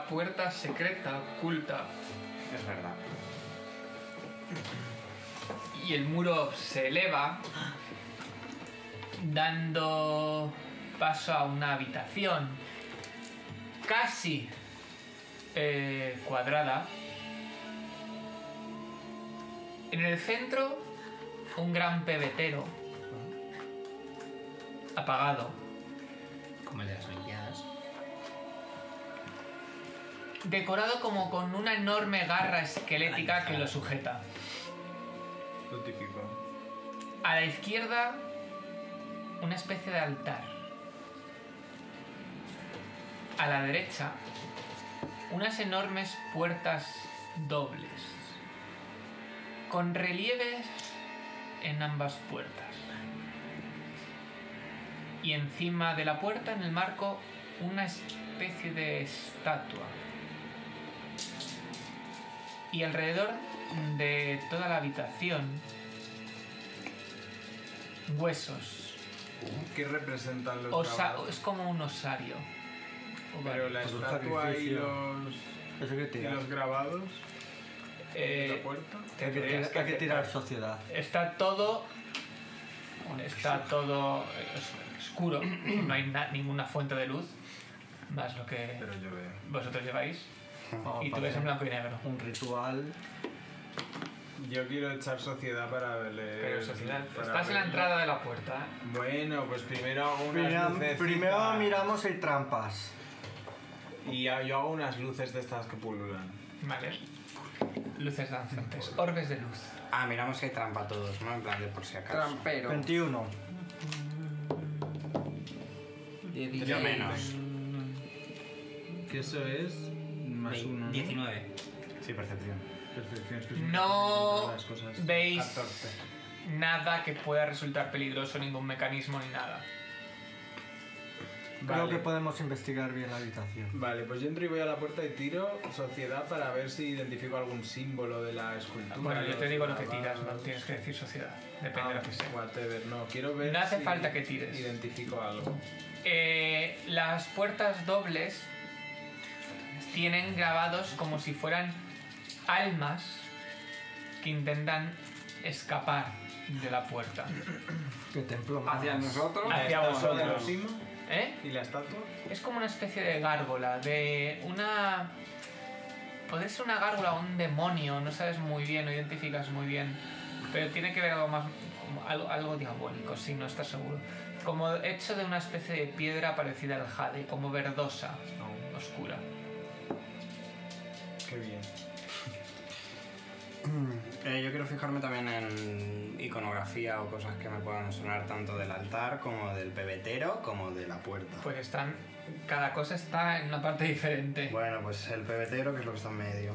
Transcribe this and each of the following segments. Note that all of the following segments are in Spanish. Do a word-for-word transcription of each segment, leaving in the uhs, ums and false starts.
puerta secreta, oculta. Es verdad. Y el muro se eleva, dando paso a una habitación casi eh, cuadrada. En el centro, un gran pebetero apagado, Como el de las Olimpiadas. decorado como con una enorme garra esquelética que lo sujeta. Lo típico. A la izquierda, una especie de altar. A la derecha, unas enormes puertas dobles, con relieves en ambas puertas. Y encima de la puerta, en el marco, una especie de estatua. Y alrededor de toda la habitación, huesos. ¿Qué representan los Osa- grabados? es como un osario. Pero la Pues un estatua y sacrificio. los, Eso que y tirar. los grabados Eh, en la puerta. Hay que, tendrías tirar, hay que que tirar aceptar. sociedad. Está todo. Está todo eh, oscuro. No hay na- ninguna fuente de luz. Más lo que Pero yo veo. vosotros lleváis. Vamos, Y tú para ves en hacer blanco y negro. un ritual. Yo quiero echar sociedad para leer. Pero sociedad. para Estás en la ver- entrada de la puerta. ¿eh? Bueno, pues primero hago unas Primero, lucecitas. primero miramos si hay trampas. Y ya- yo hago unas luces de estas que pululan. Vale. Luces danzantes. Orbes de luz. Ah, miramos si hay trampa todos, ¿no? En plan de por si acaso. Trampero. veintiuno. Yo menos. Que eso es más uno, ¿no? diecinueve. Sí, percepción. Percepción, percepción, No las cosas. veis catorce. nada que pueda resultar peligroso, ningún mecanismo ni nada. Creo Vale. que podemos investigar bien la habitación. Vale, pues yo entro y voy a la puerta y tiro sociedad para ver si identifico algún símbolo de la escultura. Bueno, yo los te digo lo que grabados. tiras, no tienes que decir sociedad. Depende de lo que sea. Whatever, no, quiero ver. No hace si falta que tires. Identifico algo. Eh, las puertas dobles tienen grabados como si fueran almas que intentan escapar de la puerta. ¿Qué templo más? Hacia nosotros. Hacia ¿La estatua de vosotros. encima? ¿Eh? ¿Y la estatua? Es como una especie de gárgola, de una... Puede ser una gárgola o un demonio, no sabes muy bien, no identificas muy bien. Pero tiene que ver algo más... como algo, algo diabólico, si no estás seguro. Como hecho de una especie de piedra parecida al jade, como verdosa, oscura. Qué bien. Eh, yo quiero fijarme también en iconografía o cosas que me puedan sonar tanto del altar como del pebetero como de la puerta. Pues están... Cada cosa está en una parte diferente. Bueno, pues el pebetero, que es lo que está en medio.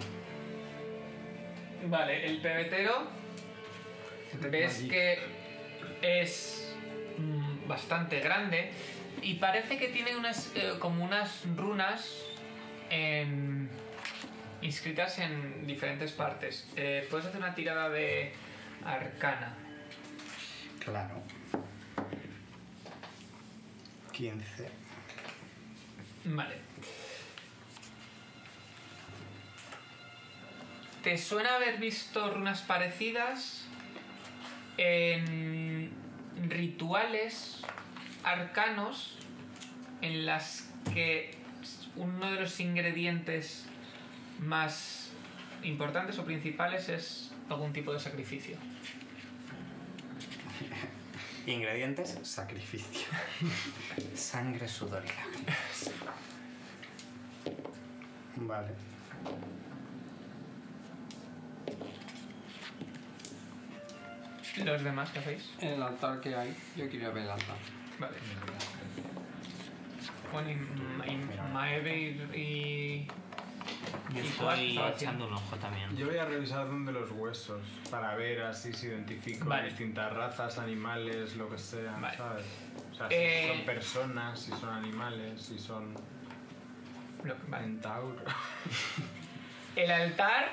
Vale, el pebetero... Ves que es mm, bastante grande y parece que tiene unas eh, como unas runas en- inscritas en diferentes partes. Eh, puedes hacer una tirada de arcana. Claro. quince. Vale. ¿Te suena haber visto runas parecidas en rituales arcanos en las que uno de los ingredientes más importantes o principales es algún tipo de sacrificio? Ingredientes, sacrificio. Sangre, sudor y lágrimas. Vale. ¿Los demás qué hacéis? En el altar que hay, yo quiero ver el altar. Vale. Bueno, y, y Maeve y... y... Yo ¿Y tú has estoy estado echando un ojo también. Yo voy a revisar dónde los huesos para ver así si identifico Vale. distintas razas, animales, lo que sea, Vale. ¿sabes? O sea, si Eh, son personas, si son animales, si son lo que- vale. centauros. El altar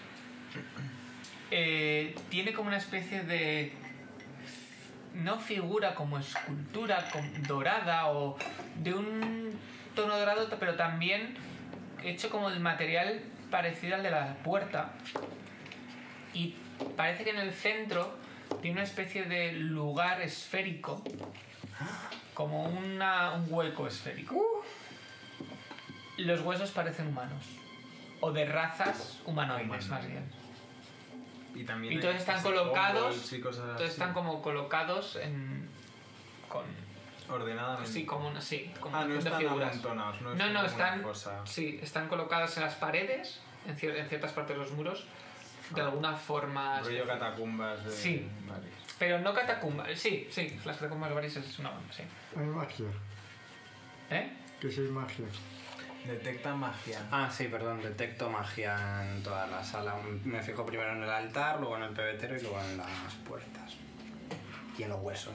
eh, tiene como una especie de... No figura como escultura com- dorada o de un tono dorado, pero también hecho como el material parecido al de la puerta. Y parece que en el centro tiene una especie de lugar esférico. Como una, un hueco esférico. Los huesos parecen humanos. O de razas humanoides, más bien. Y también Y hay todos están así colocados. kobolds y cosas Todos así. están como colocados en. con. Ordenadamente. Sí, como una. Sí, como Ah, no haciendo están figuras. amontonados, no es No, como no, una están. fosa. Sí, están colocados en las paredes, en, cier- en ciertas partes de los muros, de alguna forma. Rollo especial. catacumbas de... Sí. Vale. Pero no catacumbas. Sí, sí, las catacumbas varias es una bomba, sí. Hay magia. ¿Eh? Que si hay magia. Detecta magia. Ah, sí, perdón, detecto magia en toda la sala. Me fijo primero en el altar, luego en el pebetero y luego en las puertas. Y en los huesos.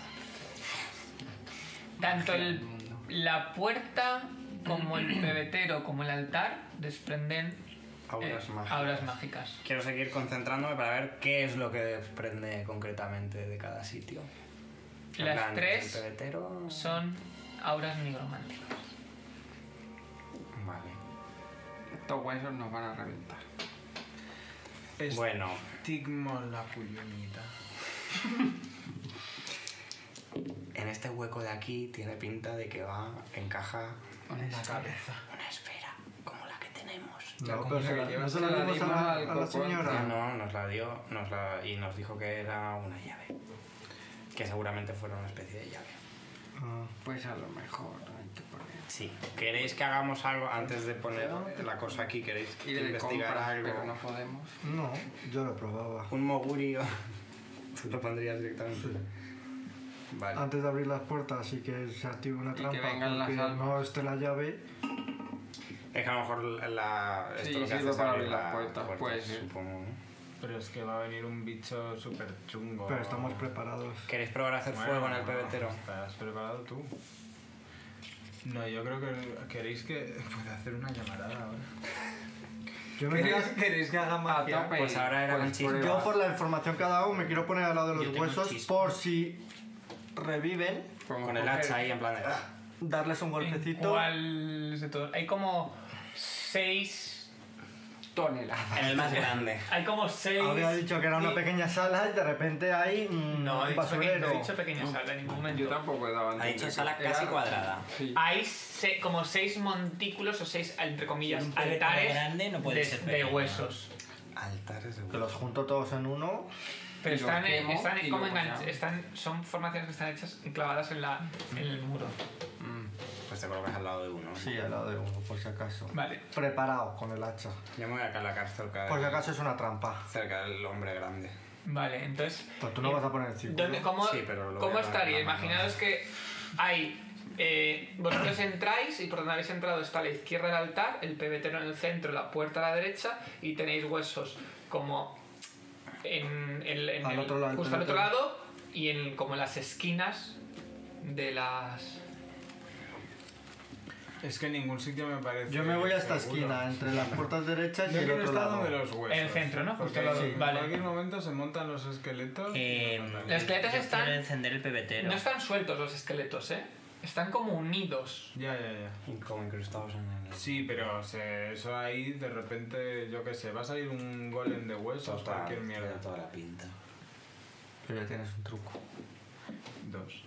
Tanto el, la puerta como el pebetero como el altar desprenden Auras eh, mágicas. auras mágicas. Quiero seguir concentrándome para ver qué es lo que desprende concretamente de cada sitio. En Las plan, tres el pebetero... son auras nigrománticas. Vale. Estos huesos nos van a reventar. Bueno, Estigmo la cuyunita. en este hueco de aquí tiene pinta de que va, encaja Una cabeza. una esfera, como la que tenemos. La No, comida pero se que la- no llevas se se la la dimos a dimos la, al a la coco. señora. No, no, nos la dio nos la, y nos dijo que era una llave. Que seguramente fuera una especie de llave. Ah, Pues a lo mejor hay que poner. Sí. ¿Queréis que hagamos algo antes de poner la cosa aquí? ¿Queréis Ir de investigar compras, algo? pero no podemos. no, yo lo probaba. Un mogurio. Tú lo pondrías directamente. Vale. Antes de abrir las puertas y que se active una Y que trampa vengan las porque almas. no esté la llave. Es que a lo mejor la, esto Sí, lo que sirve hace es para abrir abrir las la puertas, puede ser. supongo, ¿no? Pero es que va a venir un bicho súper chungo. Pero estamos preparados. ¿Queréis probar a hacer Bueno, fuego en el pebetero? ¿Estás preparado tú? No, yo creo que queréis que pueda hacer una llamarada ahora. Yo, me ¿Queréis, quiero- queréis que haga A magia? tope. Pues ahora era Pues con chispas. prueba. yo por la información que ha dado me quiero poner al lado de Yo los tengo huesos chispa. por si reviven, Como Con el coger- hacha ahí en plan de... ¡ah! darles un ¿En golpecito. cuál de todos? Hay como seis. toneladas. En el más grande. Hay como seis. Había dicho que era una y- pequeña sala y de repente hay un No, he dicho, pequeño, basurero. he dicho pequeña sala en ningún momento. Yo tampoco he dado Ha entender dicho que sala era- casi cuadrada. Sí. Hay se- como seis montículos o seis, entre comillas, Un pebetero altares grande no puede de, ser de pequeño. huesos. Altares de Que los junto todos en uno. Pero Y los están, quemo están y como luego enganch- ya. están, son formaciones que están hechas clavadas en, la, en el muro. Mm. Pues te colocas al lado de uno. Sí, al lado de uno, por si acaso. Vale. Preparado con el hacha. Yo me voy acá a la cárcel cerca, Por si del- acaso es una trampa. cerca del hombre grande. Vale, entonces. Pues tú no vas a poner el círculo. ¿dónde, ¿Cómo, Sí, pero lo cómo voy a poner estaría? en la mano. Imaginaos que hay. Eh, vosotros entráis y por donde habéis entrado está a la izquierda el altar, el pebetero en el centro, la puerta a la derecha y tenéis huesos como en, el, en Al el- otro lado del justo al otro pebetero. lado y en como en las esquinas de las. Es que en ningún sitio me parece. Yo me voy a esta seguro. esquina, entre las puertas derechas y Yo el quiero otro estar lado. donde los huesos. En el centro, ¿no? Justo Porque al lado. en Vale. cualquier momento se montan los esqueletos. Eh, y nos matan. Los esqueletos Yo están. quiero encender el pebetero. No están sueltos los esqueletos, ¿eh? Están como unidos. Ya, ya, ya. Y como incrustados en el... Sí, pero se- eso ahí de repente, yo qué sé, va a salir un golem de huesos, Total, cualquier mierda. tiene toda la pinta. Pero ya tienes un truco. Dos.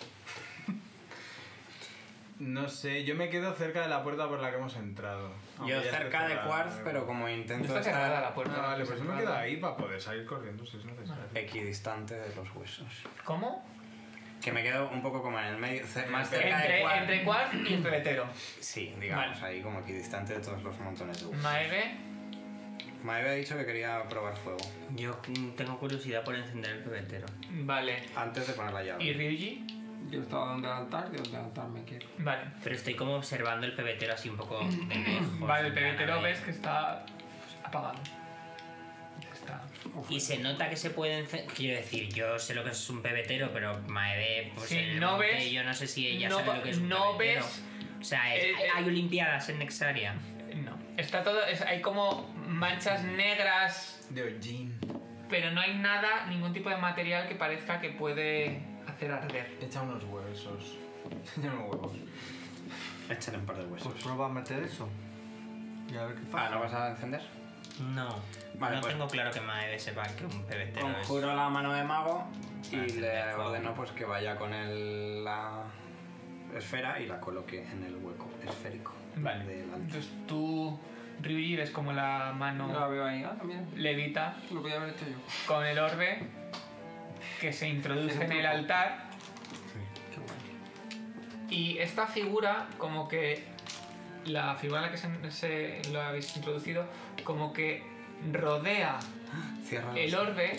No sé, yo me quedo cerca de la puerta por la que hemos entrado. Aunque Yo ya esté cerca de cerrada, Quartz, da pero igual. como intento Está cerrada la estar puerta. Ah, vale, pues yo me Cerrada. quedo ahí para poder salir corriendo si es necesario. equidistante de los huesos. ¿Cómo? Que me quedo un poco como en el medio, ce- más cerca de Entre, Quartz. entre Quartz y el pebetero. Sí, digamos, Vale. ahí como equidistante de todos los montones de huesos. Maeve. Me había dicho que quería probar fuego Yo mm, tengo curiosidad por encender el pebetero. Vale. antes de poner la llave. ¿Y Ryuji? Yo estaba donde el altar y donde el altar me quiero. Vale. Pero estoy como observando el pebetero así un poco de lejos. Vale, el en plan, a pebetero ver. ves que está apagado. Está. Y se nota que se puede encender. Quiero decir, yo sé lo que es un pebetero, pero Maeve, pues Sí, en el no monte, ves- yo no sé si ella no sabe lo que es un no pebetero. ves- O sea, es- eh, hay, eh, hay olimpiadas en Nexaria. No. Está todo. es- hay como manchas negras, De hollín. pero no hay nada, ningún tipo de material que parezca que puede hacer arder. Echa unos huesos. Echa unos huevos. Échale un par de huesos. Pues prueba a meter eso. Y a ver qué Ah, pasa. ¿no vas a encender? No. Vale, no pues- tengo claro que Maeve sepa que un pebetero es... Conjuro la mano de mago y Ah, le encender fuego. ordeno pues que vaya con el, la esfera y la coloque en el hueco esférico. Vale. del altar. Entonces tú, Ryuji, ves como la mano No la veo ahí. Ah, mira. levita Lo podía haber hecho yo. con el orbe que se introduce Es un en el truco. altar Qué bueno. y esta figura como que la figura en la que se, se lo habéis introducido como que rodea Cierra el los- orbe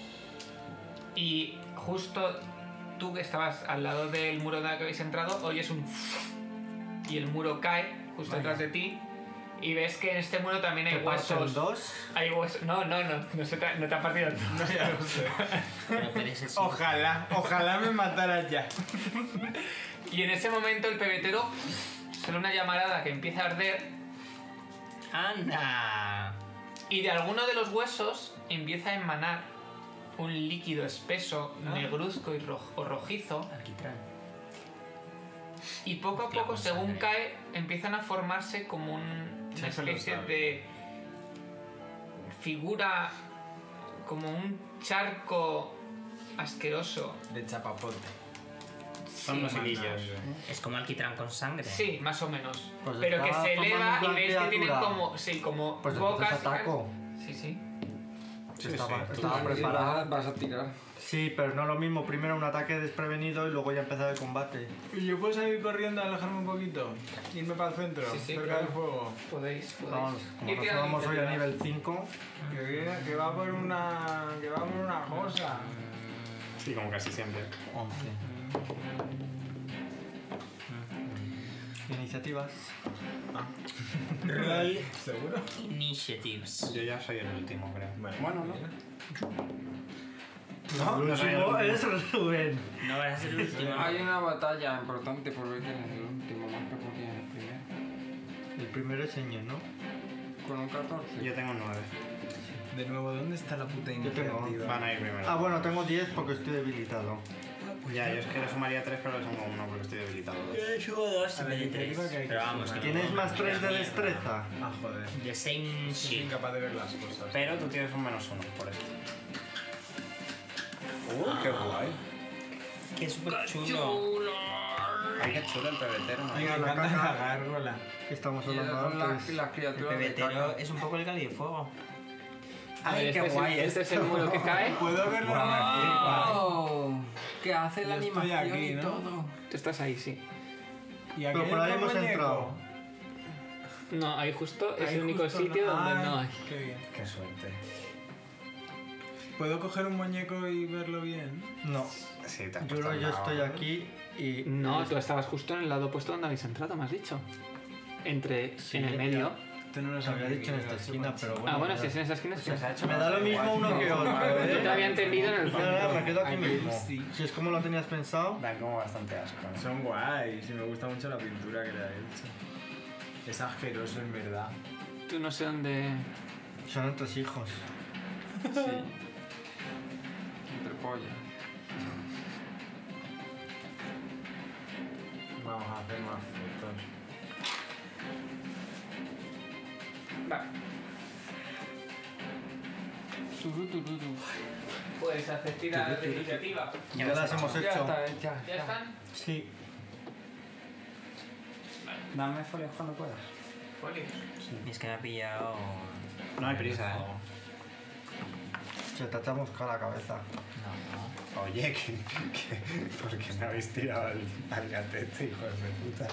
y justo tú que estabas al lado del muro en el que habéis entrado oyes un y el muro cae justo detrás de ti y ves que en este muro también hay ¿Te parten huesos. dos? Hay huesos. No, no, no, no, se te, ha- no te ha partido el No, ya lo sé. Pero tú eres el Ojalá, ojalá me mataras ya. Y en ese momento el pebetero sale una llamarada que empieza a arder ¡Anda! y de alguno de los huesos empieza a emanar un líquido espeso, negruzco y roj- o rojizo. Alquitrán. Y poco a Claro, poco, según sangre. cae, empiezan a formarse como un- Sí, una eso lo especie sabe. de figura, como un charco asqueroso. De chapapote. Son Sí, los hilillos. Es como alquitrán con sangre. Sí, más o menos. Pues Pero que estaba se formando eleva un y plan veis que tienen criatura. como, sí, como Pues bocas. entonces ataco. Sí, sí. Sí, estaba sí. estaba Sí, preparado. vas, vas a tirar. Sí, pero no lo mismo. Primero un ataque desprevenido y luego ya empezar el combate. ¿Y yo puedo salir corriendo a alejarme un poquito? Irme para el centro, Sí, sí, cerca claro. del fuego. Podéis, podéis. Vamos, como Ir nos tirando vamos hoy a iniciativa. nivel cinco. Que, viene- que va por una. que va por una cosa. Sí, como casi siempre. once. Iniciativas. Roll ¿Seguro? Initiatives. Yo ya soy el último, creo. Bueno, Bueno, ¿no? No, no soy el último último. es Rubén. No vas a ser el último. Hay una batalla importante por ver quién es el último, más que por quién es el primero. El primero es Eñe, ¿no? Con un catorce. Yo tengo nueve. De nuevo, ¿dónde está la puta Yo tengo iniciativa? Van a ir primero. Ah, bueno, tengo diez porque estoy debilitado. Ya, yo es que le sumaría tres, pero le sumo uno porque estoy debilitado. dos. Yo subo dos A en la vez de tres. iniciativa que hay que Pero vamos, que sumar. ¿Tienes no- más tres de mierda. destreza? Ah, joder. The same Soy shit. incapaz de ver las cosas. Pero tú tienes un menos uno, por eso. ¡Uh, qué guay! Que es súper chulo. Ay, qué chulo el pebetero, ¿no? Me Venga, la encanta caja. la gárgola. Que estamos Y esas hablando son las, antes. las El criaturas de pebetero caca. es un poco el cáliz de fuego. ¡Ay, este qué es el- guay! Este es el muro que cae. ¿Puedo verlo? ¡Oh! Que hace la Yo estoy animación aquí, y ¿no? todo. Tú estás ahí, sí. ¿Y aquí Pero por hay ahí otro hemos muñeco? entrado. No, ahí justo es Ahí el único justo sitio no- donde Ay, no hay. Qué bien. ¡Qué suerte! ¿Puedo coger un muñeco y verlo bien? No, Sí, te has yo puesto creo al yo lado, estoy ¿no? aquí y... No, tú estabas justo en el lado opuesto donde habéis entrado, me has dicho. Entre, Sí, en el ya- medio. Este no lo Te había sabía dicho en que esta era esquina, súper pero chido. bueno. Ah, bueno, me si da- es en esa esquina es que Se ha hecho Me da más lo igual. mismo uno que otro. Yo te había ¿eh? entendido en el No, fondo. no, me quedo aquí Aquí mismo. sí. Si es como lo tenías pensado. Dan como bastante asco. ¿no? Son guays y me gusta mucho la pintura que le ha hecho. Es asqueroso en verdad. Tú no sé dónde. Son otros hijos. Sí. Entre pollas. Vamos a hacer más fotos. Vale. Turu, turu, turu. Puedes hacer tiras de iniciativa. Ya las hemos Ya hecho. está hecha. ¿Ya están? Sí. Dame folios cuando puedas. Folios. Y es que me ha pillado. No hay prisa, ¿eh? Se te echamos a la cabeza. No, no. Oye, que, que, ¿por qué me habéis tirado al, al gatete, hijos de puta?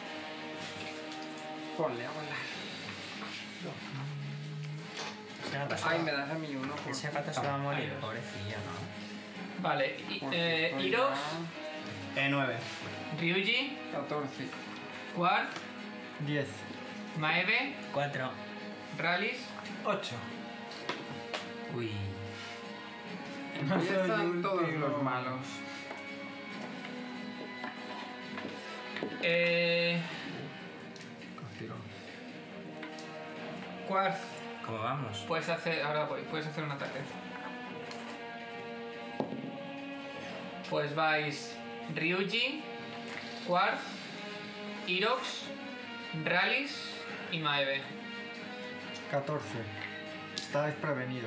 Ponle a volar. Ese gato se Ay, va- me das a mí uno. por- Ese gato se va a morir, Ay, pobrecillo, ¿no? Vale. y- por- eh, por- Irox, Eh, nueve. Ryuji, catorce. Quark, diez. Maeve, Cuatro. Ralis. ocho. Uy. Empiezan todos último. los malos. Eh, Contigo. Quark, ¿Cómo vamos? puedes hacer. Ahora voy, puedes hacer un ataque. Pues vais Ryuji, Quark, Irox, Ralis y Maeve. catorce. Está desprevenido.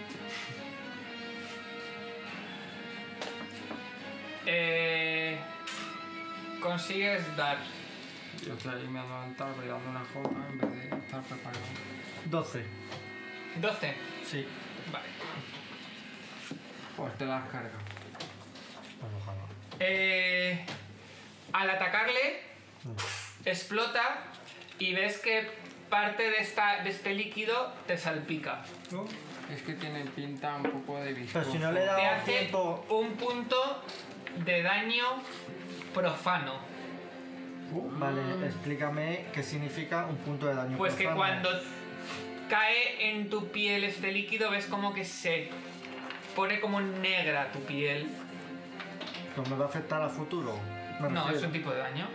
Eh, consigues dar. Yo estoy ahí me ando levantado y dando una copa en vez de estar preparado. doce. doce. Sí. Vale. Pues te las cargas. Pues ojalá. Eh, al atacarle, explota y ves que parte de, esta, de este líquido te salpica. Es que tiene pinta un poco de viscoso. Pero si no le he Te dado hace tiempo... un punto de daño profano. Vale, explícame qué significa un punto de daño Pues que profano. cuando cae en tu piel este líquido, ves como que se pone como negra tu piel. ¿Pero me va a afectar a futuro? Me No, refiero. es un tipo de daño.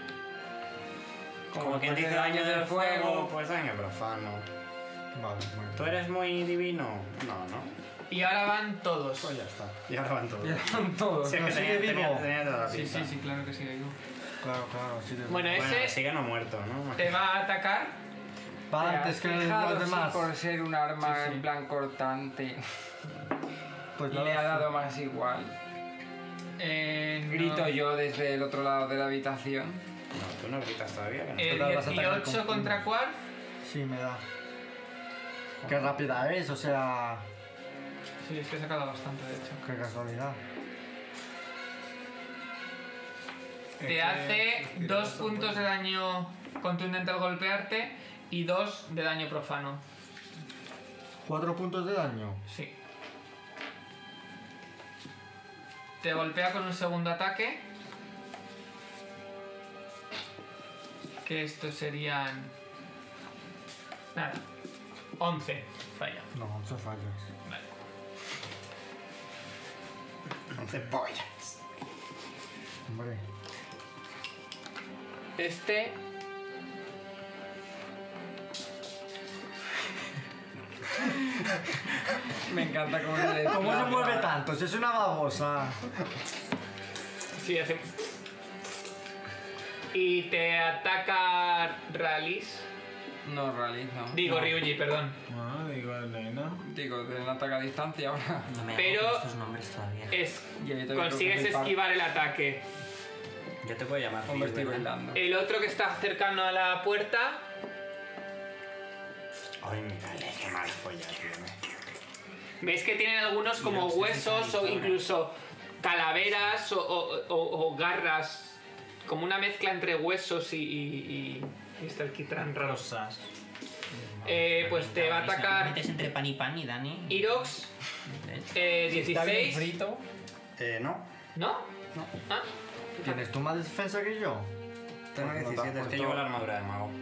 Como quien fuese dice daño daño del del fuego. fuego, pues daño profano. Vale, bueno. ¿Tú eres muy divino? No, no. Y ahora van todos. Pues ya está. Y ahora van todos. Ya están todos. Si es ¿No que sigue tenía, vivo? tenía, tenía toda la Sí, pinta. sí, sí, claro que sí, digo. Claro, claro, sí. De... Bueno, Bueno, ese sigue no muerto, ¿no? te va a atacar. Va ¿Te antes has que fijado los si demás. por ser un arma Sí, sí. en plan cortante Pues y no le lo ha sé. dado más igual? Eh, no. Grito yo desde el otro lado de la habitación. No, tú no gritas todavía. Que no. Eh, Total, vas a atacar dieciocho con- contra Quark. Sí, me da. Qué rápida es, o sea... Sí, es que he sacado bastante, de hecho. Qué casualidad. Te hace dos puntos de daño contundente al golpearte y dos de daño profano. Cuatro puntos de daño. Sí. Te golpea con un segundo ataque. Que estos serían... Nada. once. Falla. No, once fallas. Vale. once pollas. Hombre. Este... Me encanta cómo se le ¿Cómo se mueve tanto? Si es una babosa. Sí, hace... Y te ataca Ralis. No, Rally, no. Digo, no. Ryuji, perdón. Ah, digo, nena. Digo, de un ataque a distancia ahora. No me Pero- hago con estos nombres todavía. Es... Y ahí tengo Consigues que flipar. esquivar el ataque. Yo te puedo llamar. Hombre, estoy Phil, ¿verdad? bailando. El otro que está cercano a la puerta... Ay, mírale, qué mal follas tiene. Veis que tienen algunos como huesos o incluso calaveras o, o- o- o garras. Como una mezcla entre huesos y... y, y este alquitrán raro. Rosas. Eh, pues te va a ¿Me atacar metes entre pan y pan y Dani? Irox, ¿Ves? eh, Está bien dieciséis. frito. Eh, no. ¿No? No. Ah, ¿Tienes tú más defensa que yo? Tengo Pues no te has diecisiete, es que puesto- llevo la armadura de mago.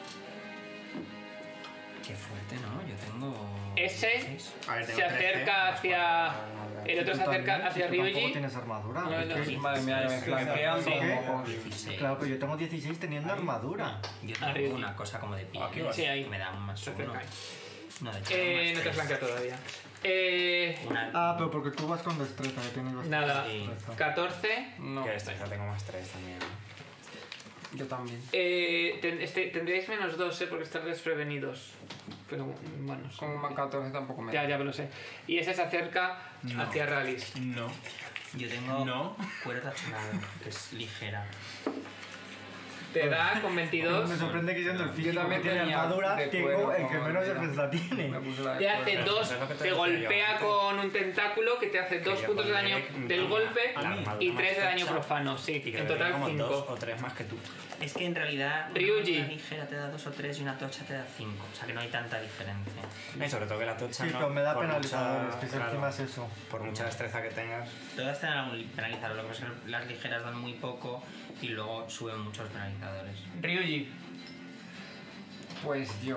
Qué fuerte, ¿no? Yo tengo... Ese seis. A ver, tengo se trece, acerca más hacia... cuatro, El otro se Tú acerca también, hacia tú tampoco Ryuji. tienes armadura. No, Es no. que- Madre mía, me flanquean Sí. como mocos. dieciséis. Claro, pero yo tengo dieciséis teniendo armadura. Yo Ah, tengo Ryuji. una cosa como de piel. Aquí vas. Sí, ahí. Que me da un más Se uno. acerca. No, de hecho, Eh, un no más te tres. flanquea todavía. Eh, Una... Ah, pero porque tú vas con destreza, que tienes bastante Nada. Sí. destreza. catorce. No, Que esto, ya tengo más tres también. yo también. Eh, ten- este, tendríais menos dos, eh, porque están desprevenidos. Pero bueno, Con un más catorce tampoco me ya, da. ya me lo sé. Y ese se acerca No. hacia Ralis. No. Yo tengo No. cuero tachonado, que es ligera. Te da con veintidós. Me sorprende que siendo el físico también que tiene tenía armadura, de tengo cuero el que como menos era. defensa tiene. Me puse la de Te hace cuero. dos, es lo que te te decía yo golpea antes. con un tentáculo que te hace dos Que yo puntos de daño pondré del la- golpe la armadura y más tres de daño tocha, profano, sí. y que En debería total como dos cinco. o tres más que tú. Es que en realidad una Ryuji. armadura ligera te da dos o tres y una tocha te da cinco. O sea que no hay tanta diferencia. Y sobre todo que la tocha Sí, no. pero me da por penalizadores, mucha- que si claro, encima es eso. Por mucha destreza que tengas. Todas te dan algún penalizador, lo que pasa es que las ligeras dan muy poco y luego suben muchos penalizadores. Ryuji, Pues yo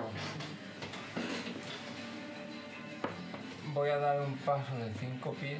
voy a dar un paso de cinco pies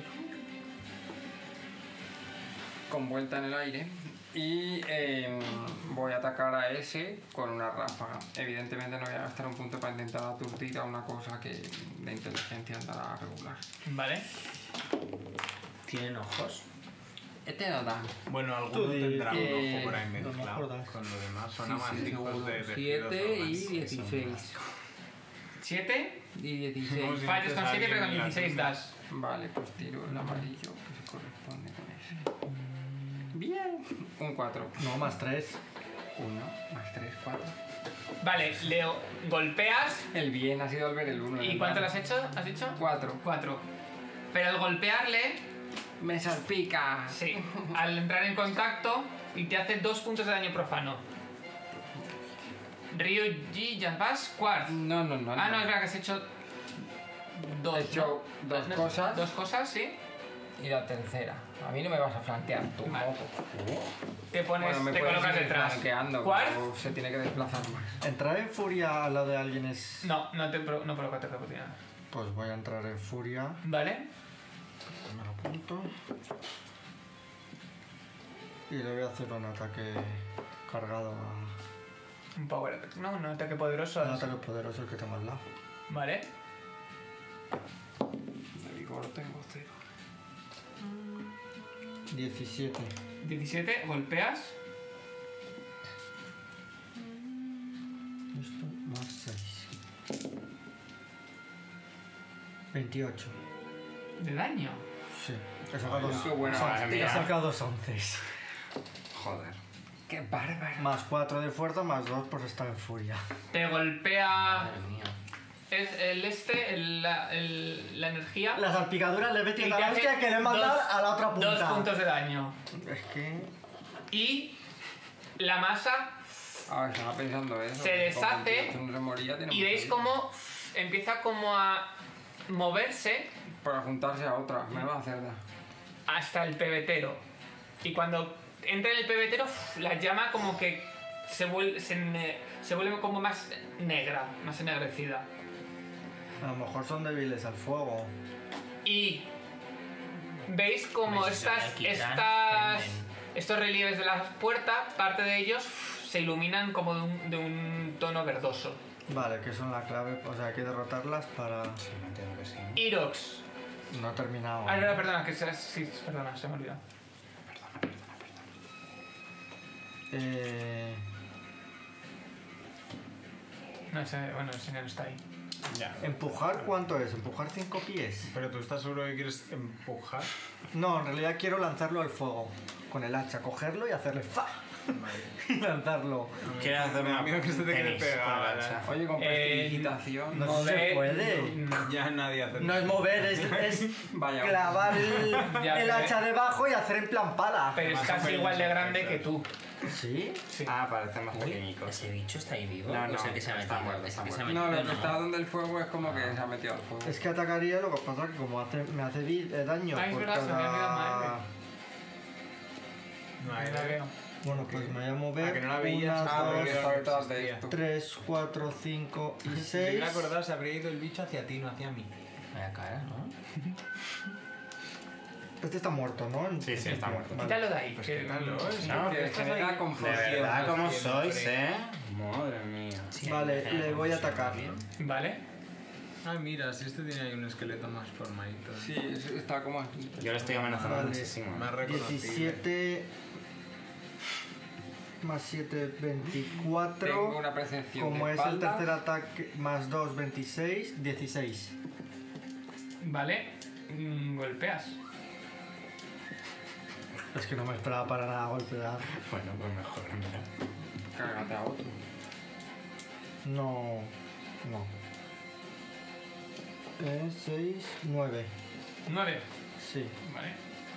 con vuelta en el aire y eh, voy a atacar a ese con una ráfaga. Evidentemente no voy a gastar un punto para intentar aturdir a una cosa que de inteligencia andará regular. ¿vale? ¿Tienen ojos? Este no da. Bueno, alguno Tú di- tendrá un eh, ojo por ahí no me mezclado jodas. con lo demás. Son Sí, sí, amásticos seguro. de vestidos siete y romanos. dieciséis. siete. Y dieciséis. No, si Fallas metes con a siete, pero con alguien en la dieciséis tumba. das. Vale, pues tiro el amarillo que se corresponde con ese. Bien. Un cuatro. No, más tres. uno más tres, cuatro. Vale, le golpeas. El bien ha sido al ver el uno. ¿Y cuánto le has hecho? ¿Has dicho? Cuatro. Cuatro. Pero al golpearle, Me salpica. sí, al entrar en contacto y te hace dos puntos de daño profano. Ryuji, ya vas, Quartz. No, no, no. Ah, no, es verdad que has hecho dos. He hecho ¿no? dos No, cosas. Dos cosas, sí. Y la tercera. A mí no me vas a flanquear tú, Vale. moco. Te pones, Bueno, me te puedes colocas ir detrás. flanqueando, Quartz. pero se tiene que desplazar más. Entrar en furia al lado de alguien es... No, no te pro, no provoca ataque de oportunidad. Pues voy a entrar en furia. Vale. Me lo apunto. Y le voy a hacer un ataque cargado a... Un power attack. No, un ataque poderoso. Un ataque poderoso que tengo al lado. Vale. De vigor tengo cero. diecisiete. diecisiete, golpeas. Esto más seis. veintiocho. De daño. Sí. He sacado dos. Qué buena He hostia. sacado dos onces. Joder. Qué bárbaro. Más cuatro de fuerza, más dos por estar en furia. Te golpea. Madre mía. Es el este, el, la, el- la energía. La salpicadura le mete y una te hace hostia que le mandar dos- a la otra punta. Dos puntos de daño. Es que... Y la masa. Ah, estaba pensando eso. Se que deshace como no se moría, tiene Y mucho veis dinero. cómo empieza como a moverse Para juntarse a otra. Me va a hacer dar. hasta el pebetero. Y cuando entra en el pebetero, la llama como que se vuelve, se, ne- se vuelve como más negra, más ennegrecida. A lo mejor son débiles al fuego. Y veis como Hombre, si son estas, alquitrán, estas, prenden. estos relieves de la puerta, parte de ellos se iluminan como de un, de un tono verdoso. Vale, que son la clave. O sea, hay que derrotarlas para... Sí, me entiendo que sí. Irox. No he terminado. Ah, no, perdona, que se, sí, perdona, se me ha olvidado. Eh... No, ese, bueno, el señor está ahí. Ya. ¿Empujar cuánto es? ¿Empujar cinco pies? Pero tú estás seguro que quieres empujar. No, en realidad quiero lanzarlo al fuego. Con el hacha, cogerlo y hacerle ¡fa! Y lanzarlo. Quiere hacerme una Miedo que se te quede tenis pegado, con la ¿verdad? hacha. Oye, con Eh, prestigitación. No Mover- se puede. Ya nadie hace No es mover, es, es Vaya. clavar el, Ya, el pero- hacha debajo y hacer en plan pala. Pero es Más o casi menos igual de eso, grande eso. que tú. ¿Sí? Sí. Ah, parece más Uy, pequeñico. ¿ese bicho está ahí vivo? No, no, ¿O es el que se ha está metido? muerto, ¿Es el está que se ha No, metido? lo que está donde el fuego es como que se ha metido al fuego. Es que atacaría, lo que pasa que como hace, me hace vi- eh, daño Ah, es por verdad, se me ha olvidado cada... madre. No, Ahí ahí la veo. Bueno, pues me voy a mover. Ah, que no la veías. Una, Ah, dos, porque está detrás de existía. esto. tres, cuatro, cinco y Si me seis. hubiera acordado, se habría ido el bicho hacia ti, no hacia mí. Vaya cara, ¿no? Este está muerto, ¿no? En Sí, sí, está muerto. Vale. Quítalo de ahí. Pues que- quítalo, es No, que estás genera ahí. confusión. De verdad, como Siempre. sois, ¿eh? Madre mía. Sí, Vale, hay que le voy a funciona atacar. bien. Vale. Ah, mira, si este tiene ahí un esqueleto más formadito. Sí, es- está como aquí. Yo le estoy amenazando Vale. muchísimo. Más reconocible. diecisiete más siete, Tengo veinticuatro. una percepción Como de es el espalda. tercer ataque, más dos, veintiséis, dieciséis. Vale. Mm, golpeas. Es que no me esperaba para nada golpear. Bueno, pues mejor, mira. Cárgate a otro. No, no. Eh, seis, nueve. nueve. Sí. Vale.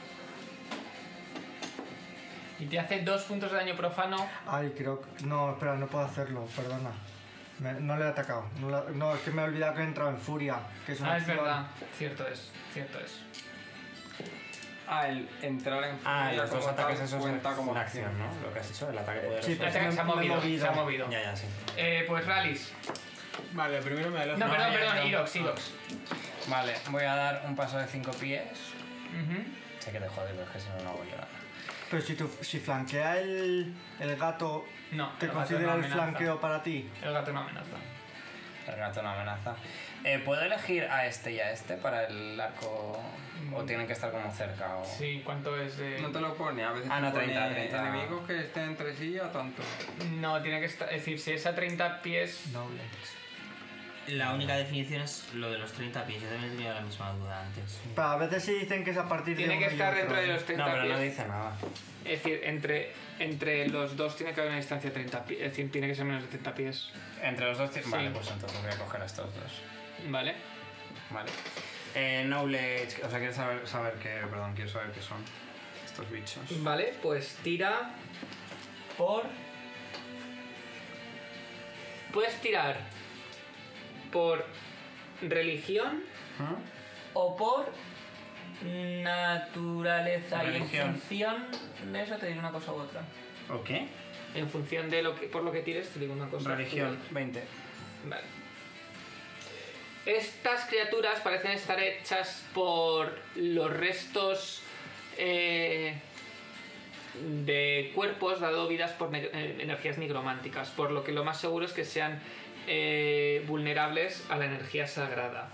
Y te hace dos puntos de daño profano. Ay, creo que... No, espera, no puedo hacerlo, perdona. Me- no le he atacado. No, la- no, es que me he olvidado que he entrado en furia. Que es una Ah, es acción. verdad. Cierto es. Cierto es. Ah, el entrar en Ah, furia los dos como ataques tal esos cuenta como una acción, ¿no? Lo que has hecho, el ataque poderoso. Sí, El pero ataque me- se ha me he movido. movido. Se ha movido. Ya, ya, sí. Eh, pues Ralis. Vale, primero me da la No, perdón, ya, perdón. ya. Irox, Irox. Vale, voy a dar un paso de cinco pies. Ujú. Sé que te jode, pero es que si no, no hago yo nada. Pero si, tu, si flanquea el, el gato, No. ¿te el gato considera no el amenaza. flanqueo para ti? El gato no amenaza. El gato no amenaza. Eh, ¿Puedo elegir a este y a este para el arco? ¿O tienen que estar como cerca? O... Sí, ¿cuánto es de...? No te lo pone, a veces Ah, te no, pone treinta, treinta. enemigos que estén entre sí a tanto. No, tiene que estar... Es decir, si es a treinta pies... Knowledge. La única definición es lo de los treinta pies. Yo también tenía la misma duda antes. Pero a veces sí dicen que es a partir Tiene de que uno y estar otro. dentro de los treinta No, pero pies. no dice nada. Es decir, entre, entre los dos tiene que haber una distancia de treinta pies. Es decir, tiene que ser menos de treinta pies. Entre los dos... ti- Sí. Vale, pues entonces voy a coger a estos dos. ¿Vale? Vale. Eh, knowledge... O sea, quiero saber, saber qué... Perdón, quiero saber qué son estos bichos. Vale, pues tira por... Puedes tirar por religión ¿Ah? o por naturaleza. Y en Religión. función de eso te digo una cosa u otra. ¿O qué? En función de lo que por lo que tires te digo una cosa. Religión, veinte. Vale. Estas criaturas parecen estar hechas por los restos eh, de cuerpos dado vidas por ne- eh, energías nigrománticas, por lo que lo más seguro es que sean eh, vulnerables a la energía sagrada.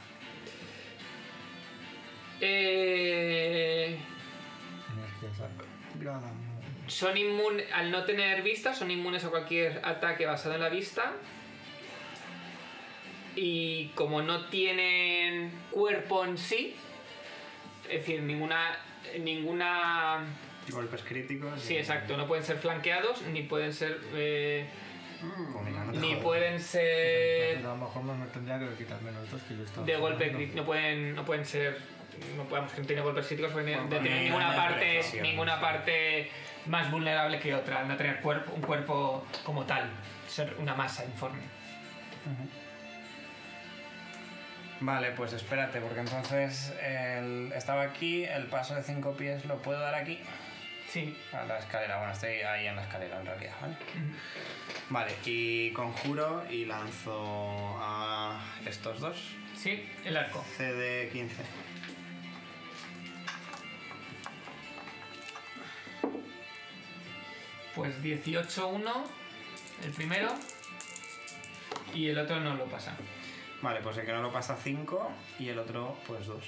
Eh, Energía sagrada, no. son inmunes, al no tener vista, son inmunes a cualquier ataque basado en la vista. Y como no tienen cuerpo en sí, es decir, ninguna. ninguna. Golpes críticos. Sí, y- exacto, no pueden ser flanqueados, ni pueden ser. eh, Pues mira, no te ni jodas. pueden ser. Entonces, a lo mejor me tendría que quitar menos dos que yo estaba. de golpe jugando. crítico. No pueden. No pueden ser. No podemos que no tiene golpes críticos porque Bueno, de tener ni ninguna de parte. precisión, Ninguna sí. parte más vulnerable que otra, al no tener cuerpo, un cuerpo como tal. Ser una masa informe. Vale, pues espérate, porque entonces el- estaba aquí, el paso de cinco pies lo puedo dar aquí. Sí. A la escalera, bueno, estoy ahí en la escalera en realidad, ¿vale? Vale, y conjuro y lanzo a estos dos. Sí, el arco. C D quince. Pues dieciocho uno, el primero, y el otro no lo pasa. Vale, pues el que no lo pasa cinco y el otro pues dos.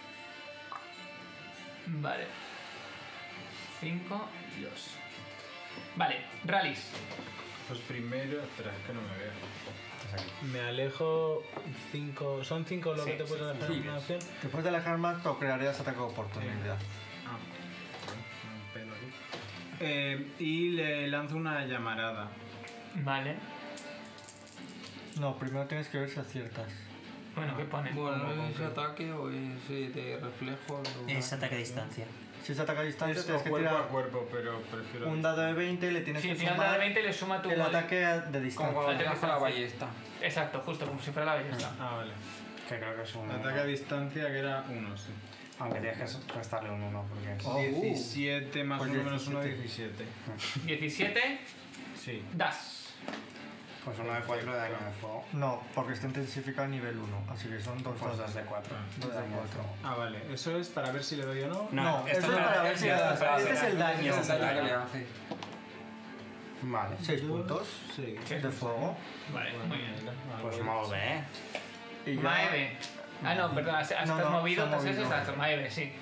Vale. cinco y dos. Vale, rallies. Pues primero, espera, es que no me veo. Me alejo cinco. ¿Son cinco lo Sí, que te puedes sí, alejar sí. en una acción? Te puedes alejar más, pero crearías ataque de oportunidad. Ah, un pelo aquí. Eh, y le lanzo una llamarada. Vale. No, primero tienes que ver si aciertas. Bueno, ¿qué pone? Bueno, ¿es ese ataque o es eh, de reflejo? o- Es ataque a distancia. Si es ataque a distancia, Es tienes que cuerpo a tirar cuerpo, pero prefiero. un dado de veinte y le tienes Si que tienes un dado de sumar veinte le suma tu el modi- ataque de Como distancia. cuando Ataque a lanza la distancia. ballesta. Exacto, justo como si fuera la ballesta. Ah, vale. Que creo que es un... Ataque a distancia que era uno, sí. Aunque tienes que restarle un uno porque es... Oh. diecisiete más Pues uno menos uno, diecisiete. diecisiete. diecisiete, Sí. das. Pues uno de cuatro de daño de fuego. No, porque está intensificado a nivel uno, así que son dos Pues dados. dos de cuatro. Dos de daño de cuatro. fuego. Ah, vale. Eso es para ver si le doy o no. No, No, esto eso es para ver si le das. esto es Este es el daño. Es el daño que le hace. Vale. seis puntos Sí. de fuego. Vale, muy bien. Pues molt bé. Y ya- Maeve. Ah, no, perdón, has, has No, estás no, movido, se ha pues eso movido. está. Maeve, sí.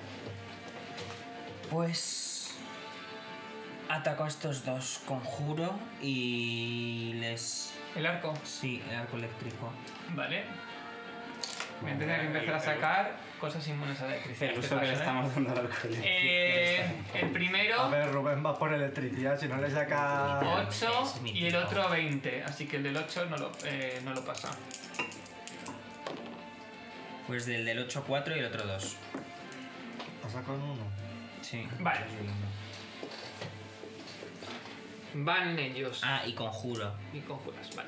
Pues... Ataco a estos dos, conjuro y les... El arco. Sí, el arco eléctrico. Vale. Voy a tener que empezar a sacar cosas inmunes a la electricidad. El este uso que le paso, ¿eh? estamos dando al alcohol. Eh, el primero, A ver, Rubén va por electricidad, si no le saca... ocho Es mi y el tipo. otro veinte. Así que el del ocho no lo, eh, no lo pasa. Pues del del ocho cuatro y el otro dos. ¿Ha sacado un uno? Sí. Vale. Van ellos. Ah, y conjuro. Y conjuras, vale.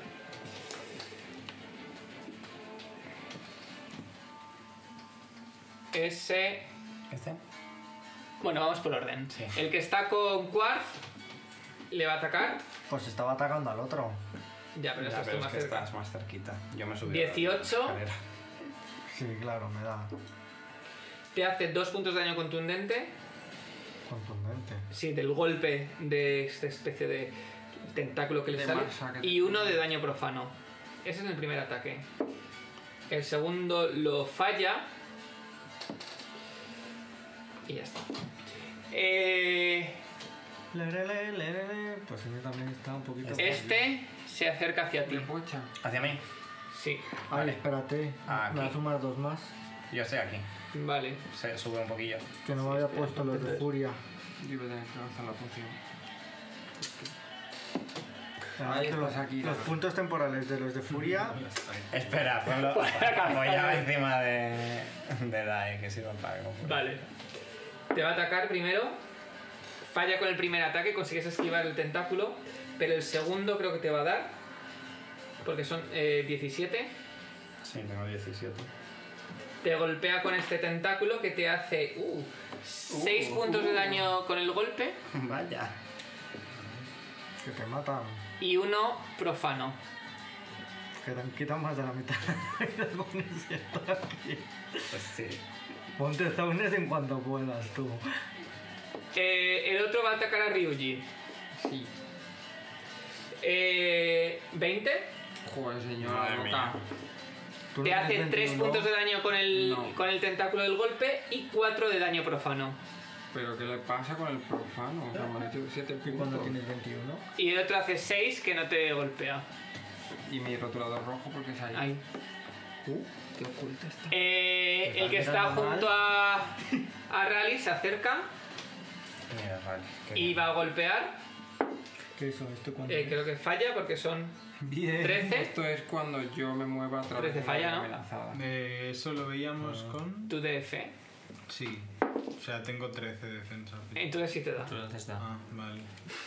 Ese... ¿Este? Bueno, vamos por orden. Sí. El que está con Quarz le va a atacar. Pues estaba atacando al otro. Ya, pero Ya, estás pero tú es más que cerca. estás más cerquita. Yo me subí dieciocho. a la escalera. Sí, claro, me da Te hace dos puntos de daño contundente. contundente. Sí, del golpe de esta especie de tentáculo que le De sale. masa que te- Y uno de daño profano. Ese es el primer ataque. El segundo lo falla. Y ya está. Eh, Lerele, lerele. Pues a mí también está un poquito... este se acerca hacia ti. Me pocha. Hacia mí. Sí. Sí. Ay, Vale. espérate. Aquí. Me voy a sumar dos más. Yo estoy aquí. Vale. Se sube un poquillo. Que no me había puesto los de furia. Yo voy a tener que lanzar la poción. Ah, Ahí que estás los, aquí, los Lalo. puntos temporales de los de furia. Espera, ponlo. Apoyado encima de. de Dai, que sirvan para algo. Vale. Te va a atacar primero. Falla con el primer ataque, consigues esquivar el tentáculo. Pero el segundo creo que te va a dar. Porque son eh, diecisiete. Sí, tengo diecisiete. Te golpea con este tentáculo que te hace uh, seis puntos de daño con el golpe. Vaya. Que te matan. Y uno profano. Que te han quitado más de la mitad de la vida con ese ataque. Pues sí. Ponte zaunes en cuanto puedas, tú. Eh, el otro va a atacar a Ryuji. Sí. Eh, veinte. Joder, señora Madre loca. mía. Tú Te no hace tienes tres veintiuno. puntos de daño con el, No. con el tentáculo del golpe y cuatro de daño profano. Pero ¿qué le pasa con el profano? O sea, me han hecho siete ¿Y cuando puntos. tienes veintiuno? Y el otro hace seis que no te golpea. Y mi rotulador rojo porque es ahí. Ahí. Uh, Qué oculto está. Eh, ¿Te el que estás está mirando junto a, a Rally se acerca Mira, vale. qué y bien. va a golpear. ¿Qué eso? ¿Esto cuánto? Eh, creo que falla porque son Bien. trece. Esto es cuando yo me mueva a través trece de falla, la ¿no? amenazada. Eh, eso lo veíamos con... Tu D F. Sí. O sea, tengo trece defensa. Entonces sí te da. Entonces da. Ah, vale.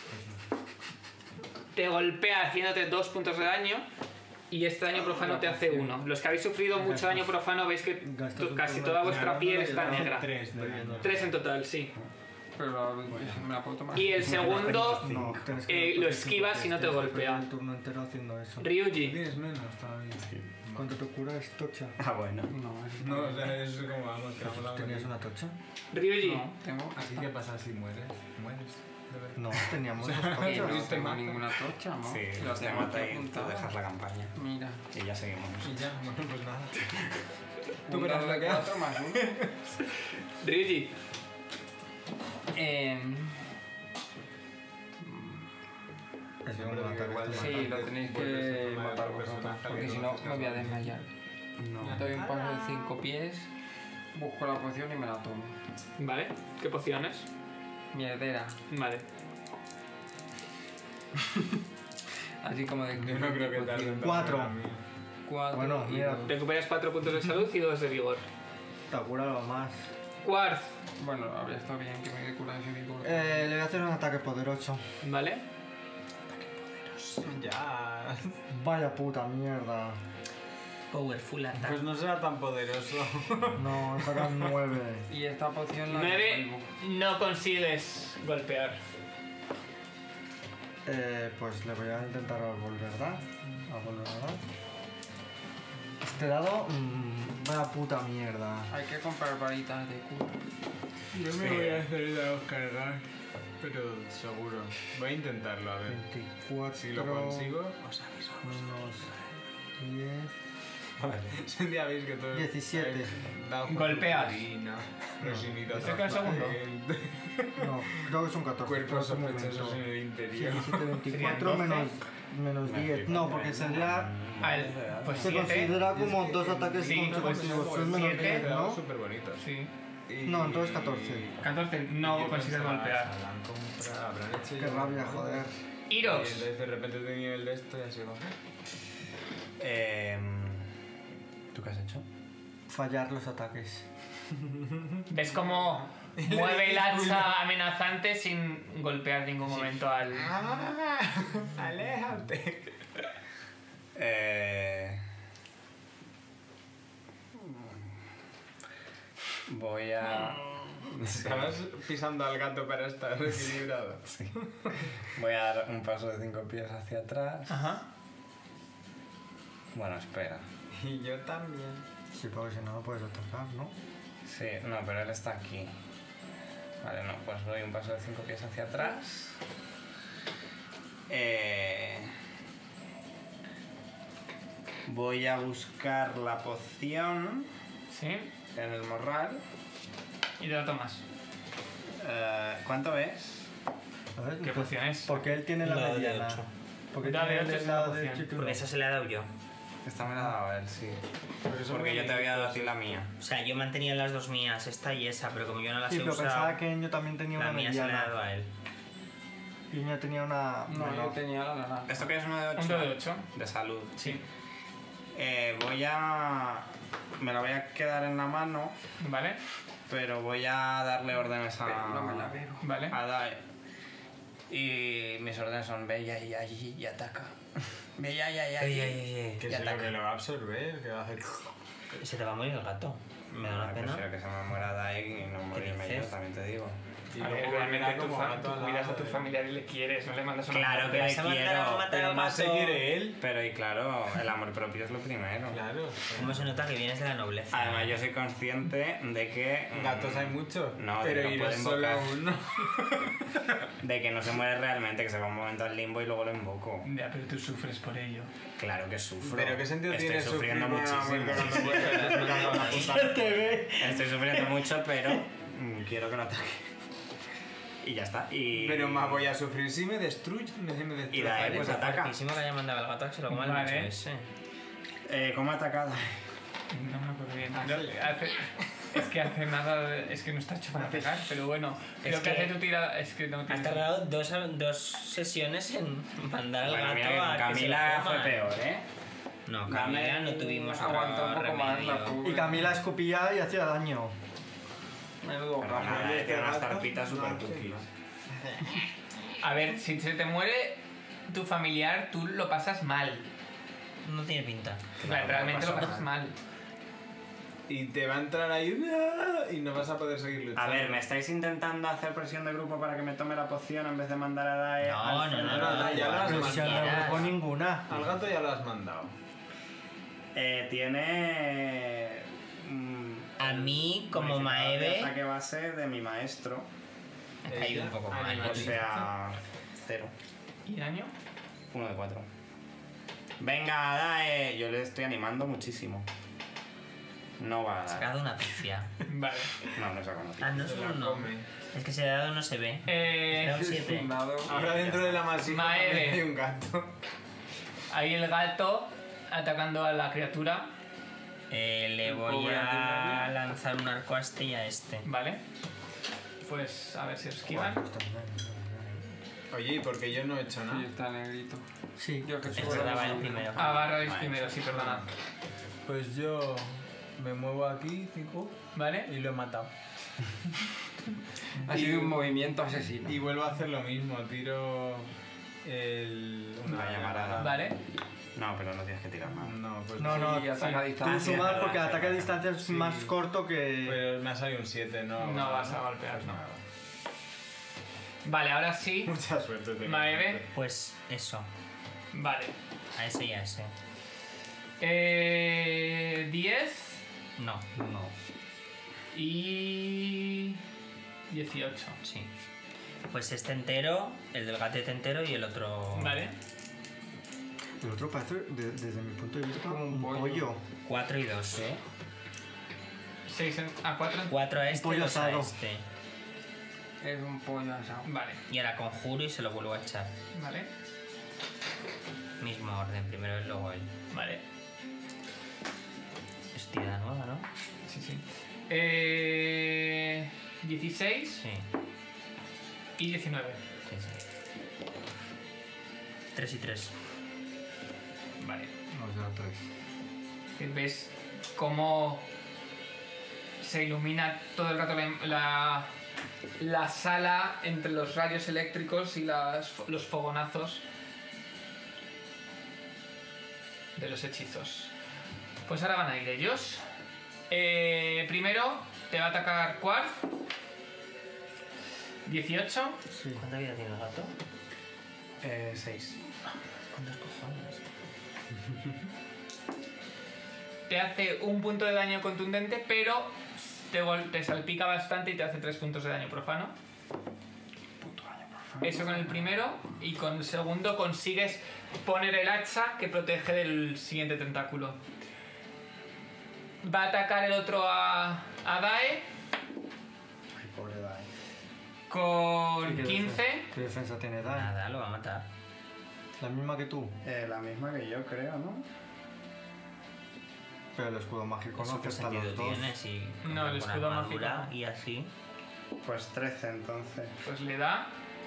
Te golpea haciéndote dos puntos de daño y este daño profano te hace uno. Los que habéis sufrido mucho daño profano veis que Gastas to- un casi turno toda de vuestra tirada, piel no, está no, negra. Tres de daño. Tres en total, sí. Pero la, me la puedo tomar. Y el segundo, No, tienes que- eh, lo porque esquivas siempre y no te tienes que golpea. perder el turno entero haciendo eso. Ryuji. Tienes menos todavía. ¿Cuánto te cura es tocha? Ah, bueno. No, es No, o sea, es como vamos, que vamos a ¿Tenías una tocha? Ryuji. No, tengo. Así que pasa si mueres. Mueres. De verdad. No, teníamos dos Eh, no tochas. tengo ninguna tocha, ¿no? Sí, la te tengo mata aquí y tú apuntada. dejas la campaña. Mira. Y ya seguimos. Y ya, bueno, pues nada. Tú verás verás lo de que cuatro más uno. Ryuji. Eh, Es que un ataque igual está sí, mal. lo tenéis Vuelves a que tomar matar otro vosotros, personaje porque que si no no te me voy a seas desmayar. No. Doy un paso de cinco pies, busco la poción y me la tomo. Vale. ¿Qué pociones? Mierdera. Vale. Así como de. Yo no creo que tarde en Cuatro. darme la mía. Cuatro. Bueno, y mira. dos. Recuperas cuatro puntos de salud y dos de vigor. Te cura algo más. Quartz. Bueno, habría estado bien que me dé cura ese vigor. Eh, le voy a hacer un ataque poderoso. Vale. Ya. Vaya puta mierda. Powerful attack. Pues no será tan poderoso. No, sacan nueve. Y esta poción la Nueve. devuelvo. No consigues golpear. Eh, pues le voy a intentar volver a dar. A volver a dar. Este dado, mmm, vaya puta mierda. Hay que comprar varitas de cura. Yo me voy a hacer dados cargar. Pero seguro. Voy a intentarlo, a ver. veinticuatro Si lo consigo, os aviso. menos diez. Si un día veis que todo diecisiete. Golpeas. Resinito. ¿Este que es el segundo? No, creo que son catorce. Cuerpos espera un sospechosos momento. en el interior. diecisiete, veinticuatro Serían menos, menos diez. No, porque sería. Ah, el- pues Se siete. considera como dos ataques Sí, consecutivos. pues, Son menos siete. diez, Quedaba ¿no? súper bonito. Sí. Y- No, entonces catorce. catorce. y No yo consigues pensaba, golpear. "Se la han comprado, habrán hecho Qué ya rabia, algo". joder. Y Irox. entonces de repente tenía nivel de esto y así va. Eh, ¿Tú qué has hecho? Fallar los ataques. Ves como mueve el hacha amenazante sin golpear en ningún momento al. ¡Ah! ¡Aléjate! Eh... Voy a... Estabas pisando al gato para estar equilibrado. Sí. Voy a dar un paso de cinco pies hacia atrás. Ajá. Bueno, espera. Y yo también. Sí, porque si no, no puedes atacar, ¿no? Sí, no, pero él está aquí. Vale, no, pues doy un paso de cinco pies hacia atrás. Eh... Voy a buscar la poción Sí. en el morral. Y te la tomas. Eh, ¿Cuánto es? A ver, ¿Qué entonces, poción es? Porque él tiene la La de mediana. ocho. Porque La de tiene ocho es la la de poción. Chitu. Porque esa se la he dado yo. Esta me la ha dado a él, sí. Porque, son Porque muy yo te había dado a ti amiguitos. la mía. O sea, yo mantenía las dos mías, esta y esa, pero como yo no las Sí, he pero usado, pensaba que yo también tenía la una mía se la he dado mediana. a él. Y yo tenía una No, yo menor. tenía la naranja. ¿Esto qué es uno de ocho? Un dado de ocho. De salud. Sí. Eh, voy a... Me la voy a quedar en la mano, Vale, pero voy a darle órdenes a... Pero no me la bebo. vale. a Dae. Y mis órdenes son ve y allí, allí y ataca. Ve y allí, allí, Ey, allí. ey, ey, ey. Que Y es lo ataca. que lo va a absorber, que va a hacer... Se te va a morir el gato. Me da No, una pena. prefiero que se me muera Dae y no morirme yo, dices? también te digo. Y A luego ver, volverá realmente tú, como fa- gato tú a la- cuidas a tu familiar y le quieres, no le mandas una Claro que ¿Te le vas a mandar a quiero, matar Pero al más se gato? quiere él. pero y claro, el amor propio es lo primero. Claro. ¿Cómo se nota que vienes de la nobleza? Además, yo soy consciente de que... mm, Gatos hay muchos. No, pero no ir puede solo invocar. uno. De que no se muere realmente, que se va un momento al limbo y luego lo invoco. Ya, pero tú sufres por ello. Claro que sufro. Pero ¿qué sentido Estoy tiene sufriendo sufrir por una muchísimo. muerte cuando puedes Estoy sufriendo mucho, pero mm, quiero que lo ataque. Y ya está. Y... Pero más voy a sufrir si me destruye. Si me destruye. Y Dae, Vale, pues pues ataca. fuertísimo que haya mandado al gato a que se lo coma el Vale. bicho ese. Eh, ¿Cómo ataca Dae? No me acuerdo bien. No, hace- es que hace nada, de- es que no está hecho para pegar, pero bueno, creo Es que, que hace tu tirada, es que no Has tiene tardado dos, dos sesiones en mandar al Bueno, gato mira a que que se lo Camila coma. fue peor, ¿eh? No, Camila Dame- no tuvimos Aguantó un otro poco más la remedio. pobre. Y Camila escupía y hacía daño. Menudo Pero gato. nada, es eh, que tiene unas gato- zarpitas no, super sí. cookies. A ver, si se te muere tu familiar, tú lo pasas mal. No tiene pinta. Claro, realmente lo pasa pasas mal. Y te va a entrar ahí ¡ah! Y no vas a poder seguir luchando. A ver, ¿me estáis intentando hacer presión de grupo para que me tome la poción en vez de mandar a Dae No, al no, centro? no, no, no, ya lo has Pero si mandado. no agregó ninguna. Al gato ya lo has mandado. Eh, tiene... mm, A mí, como modificador de Maeve, ataque base de mi maestro. ha caído un poco mal. O sea, cero. ¿Y daño? Uno de cuatro. Venga, Dae. Yo le estoy animando muchísimo. No va a Ha dar. sacado una pifia. Vale. No, no he sacado una Ah, no es Se la un uno. come. Es que si le he dado no se ve. Eh, Era un siete. Fundado. Ahora dentro de la masilla Maeve. también hay un gato. ahí el gato atacando a la criatura, Eh, le voy Pobre a animal. lanzar un arco a este y a este. ¿vale? Pues a ver si os esquivan. Oye, ¿y por qué yo no he hecho nada? Sí, está negrito. Sí. Yo que Es subo verdad, la va el basura. primero. Ah, barra Vale. primero, sí, perdonad. Pues yo me muevo aquí, cinco, ¿Vale? y lo he matado. Ha sido un movimiento asesino. Y vuelvo a hacer lo mismo, tiro el... Una llamarada. ¿Vale? No, pero no tienes que tirar más. No, pues No, no. Y ataca a Tú distancia. sumas porque sí, ataque a sí. distancia es Sí. más corto que. Pero me ha salido un siete, no. No vas a golpear, Pues no. nada. Vale, ahora sí. Mucha suerte tengo. Maeve. Pues eso, Vale. a ese y a ese. Eh, diez No, No. y dieciocho. sí. Pues este entero, el del gatete entero y el otro... Vale. El otro parece, de- desde mi punto de vista, Como un un pollo. pollo. cuatro y dos. seis a cuatro. cuatro a este, pollo dos a asado. este. Es un pollo asado. Vale, Y ahora conjuro y se lo vuelvo a echar. vale, Mismo orden, primero él, luego él. vale. Es tirada nueva, ¿no? Sí, sí. Eh, dieciséis Sí, y diecinueve. sí, sí. tres y tres. Vale. O sea, tres. Que ves cómo se ilumina todo el rato la, la, la sala entre los rayos eléctricos y las, fo- los fogonazos de los hechizos. Pues ahora van a ir ellos. Eh, primero te va a atacar Quarz. dieciocho. Sí. ¿Cuánta vida tiene el gato? Eh, seis. ¿Cuántos cojones? Te hace un punto de daño contundente, pero te, gol- te salpica bastante y te hace tres puntos de daño profano. Eso con el primero, y con el segundo consigues poner el hacha que protege del siguiente tentáculo. Va a atacar el otro a, a Dae Ay, pobre Dae. con ¿Qué quince. defensa- ¿Qué defensa tiene Dae? Nada, lo va a matar. La misma que tú. Eh, la misma que yo creo, ¿no? Pero el escudo mágico no ¿Eso qué afecta a sentido los dos. tiene? Si No, el con escudo armadura mágico no. y así. Pues trece entonces. Pues le da.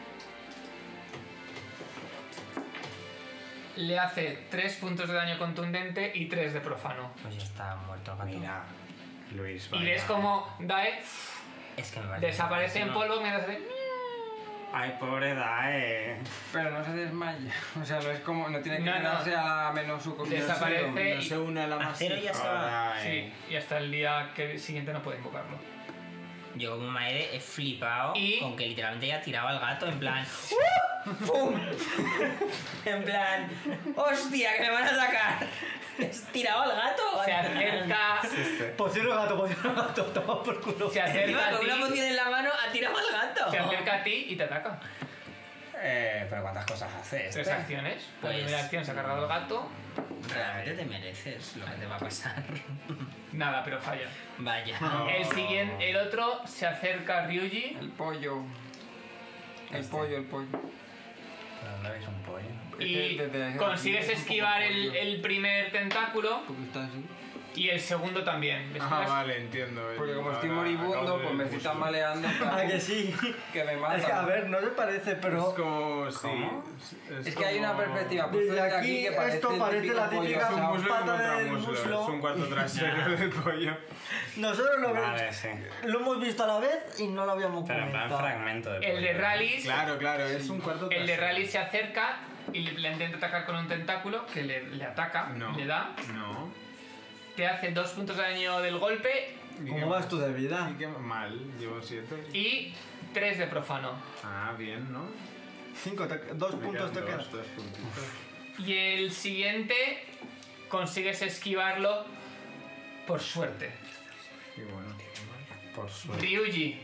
Le hace tres puntos de daño contundente y tres de profano. Pues ya está muerto el gato. Mira, Luis. Y vaya. ves como Dae Es que me parece. desaparece en ¿no? polvo mientras hace. Ay, pobre Dae. Pero no se desmaya. O sea, no es como. No tiene que No, no. quedarse a menos su cognición. Desaparece. No se une a la masa. Acero ya se va. Sí, y hasta el día que siguiente no puede invocarlo. Yo como Maede he flipado Y- con que literalmente ya tiraba al gato en plan... ¡Pum! En plan... ¡Hostia, que me van a atacar! ¿Has tirado al gato? Se acerca. Poción al gato, poción al gato, toma por culo. Se Encima, acerca a con ti. una poción en la mano ha tirado al gato. Se acerca a ti y te ataca. Eh, pero ¿cuántas cosas hace este? Tres acciones. La Pues- primera acción se ha cargado el gato. Realmente te mereces lo que te va a pasar. Nada, pero falla. Vaya. El siguiente, el otro se acerca a Ryuji. El pollo. El Este. pollo, el pollo. ¿Pero dónde veis un pollo? Y Desde- desde consigues aquí es un poco esquivar el, pollo. el primer tentáculo Porque está así. y el segundo también. ¿Ves? Ah, vale, entiendo. Porque como estoy Ahora moribundo, acabo de pues me ver estoy justo. tambaleando. Ah, que sí. Que me mata. Es que, a ver, no se parece, pero... Es como. Sí. ¿Cómo? Es que hay una como- perspectiva puesto Desde desde aquí, que parece esto el parece típico la pollo típica Es un asado. muslo pata contra del muslo. muslo. Es un cuarto trasero del pollo. Nosotros lo, Vale, sí. lo hemos visto a la vez y no lo habíamos Pero en plan comentado. fragmento de El de pollo. Rallys. Claro, claro, es un cuarto El de trasero. Rally se acerca y le, le intenta atacar con un tentáculo que le, le ataca, No. le da, No. te hace dos puntos de daño del golpe ¿Y ¿Cómo qué vas más? tú de vida? ¿Y qué mal? Llevo siete. y tres de profano. Ah, bien, ¿no? Cinco, te- dos Me puntos te quedan quedan. dos, dos puntitos. Y el siguiente consigues esquivarlo por suerte. Y bueno. Por suerte. Ryuji,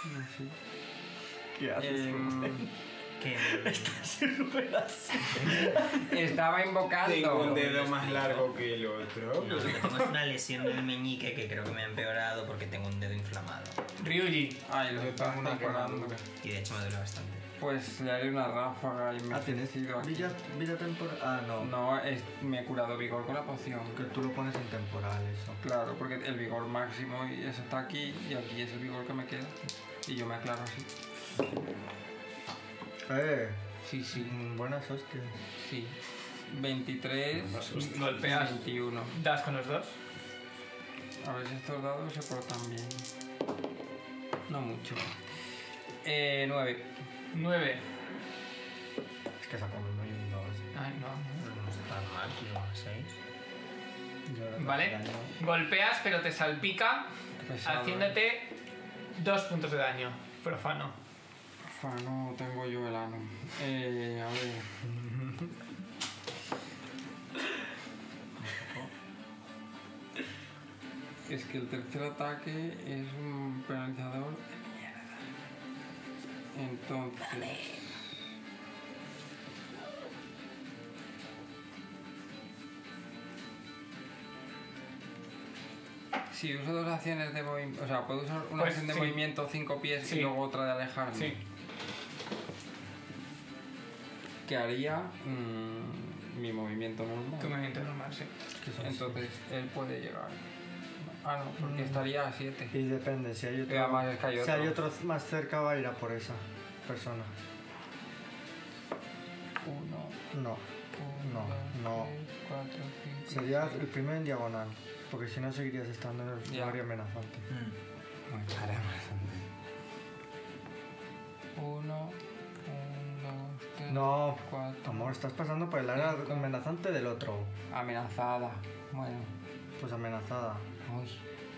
¿Qué haces? Em, Que... Estaba invocando. Tengo un dedo más largo que el otro. No, lo que tengo es una lesión en el meñique que creo que me ha empeorado porque tengo un dedo inflamado. Ryuji, Ay, lo Yo estaba tengo una mejorando. quemadura. Y de hecho me duele bastante. Pues le haré una ráfaga y me Ah, tienes suicido aquí. vida, vida temporal. Ah, no. No, es- me he curado vigor con la poción. Que tú lo pones en temporal, eso. Claro, porque el vigor máximo y eso está aquí y aquí es el vigor que me queda. Y yo me aclaro así. Eh, Sí, sí, mm, buenas hostias. sí. veintitrés, golpeas, veintiuno. das con los dos. A ver si estos dados se portan bien. No mucho. Eh, nueve. nueve. Es que saco uno y un dos. Ay, no, no. No está tan mal, si no seis. Yo ahora Vale, daño. golpeas pero te salpica Qué pesado, haciéndote dos puntos de daño profano. Fa, no tengo yo el ano. Eh, a ver. Es que el tercer ataque es un penalizador de mierda. Entonces. Si uso dos acciones de movimiento, o sea, puedo usar una Pues acción de sí. movimiento cinco pies Sí. y luego otra de alejarme. Sí. Que haría mm, mi movimiento normal. Tu movimiento normal, sí. Que son Entonces él puede llegar. Ah, no, porque estaría a siete. Y depende, si hay Y otro, además es que hay si otro. hay otro más cerca va a ir a por esa persona. Uno, No, uno, No, dos, no. tres, cuatro, cinco. sería seis. el primero en diagonal. Porque si no seguirías estando en el Ya. área amenazante. Bueno, Haré bastante. uno, un, dos, tres, No, cuatro. amor, estás pasando por el área Cinco. amenazante del otro. Amenazada. Bueno. Pues amenazada. Uy.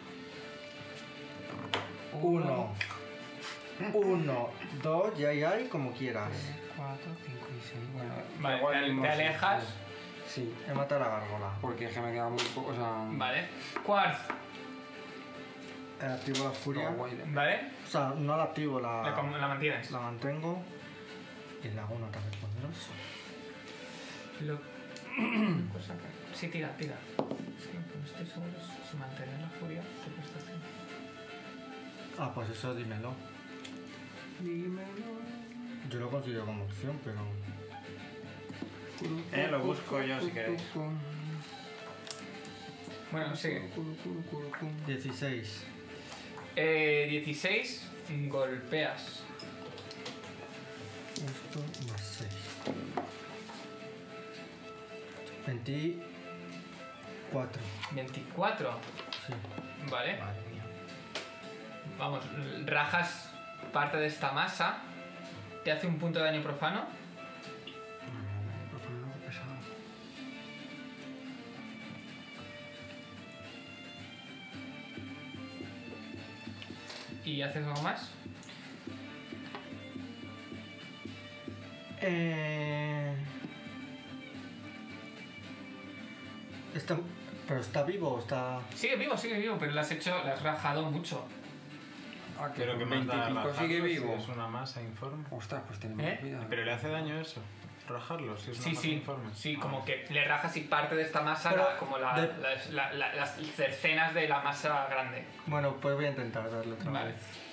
Uno. Uno, dos, y ahí hay como quieras. tres, cuatro, cinco y seis. Bueno, Vale, luego el te- mismo te sitio. alejas. Sí, He matado a la gárgola. porque es que me queda muy poco. O sea. Vale. Quartz, Eh, Activo la furia. no, guay de- ¿vale? O sea, no la activo, la, La, com- la mantienes. la mantengo. Y le hago un ataque poderoso. Lo... cosa que- Sí, tira, tira. Sí, no estoy seguro si mantener la furia tu prestación. Ah, pues eso dímelo. Yo lo considero como opción, pero. Eh, lo busco yo si queréis. Bueno, sigue. dieciséis. Eh, dieciséis, golpeas. Esto más seis. veinticuatro. veinticuatro. Sí. Vale. Madre mía. Vamos, rajas parte de esta masa. Te hace un punto de daño profano. ¿Y haces algo más? Eh... Está... ¿Pero está vivo o está...? Sigue vivo, sigue vivo, pero le has hecho, le has rajado mucho. Ah, que Pero que con más da veinticinco rajarlo sigue si vivo. es una masa informe. Ostras, pues tenemos ¿Eh? cuidado. Pero le hace daño eso, rajarlo, si es una Sí, masa sí, informe. sí, Ah. como que le rajas y parte de esta masa, Pero la- como la- de- las- la- la- las cercenas de la masa grande. Bueno, pues voy a intentar darle otra Vale. vez.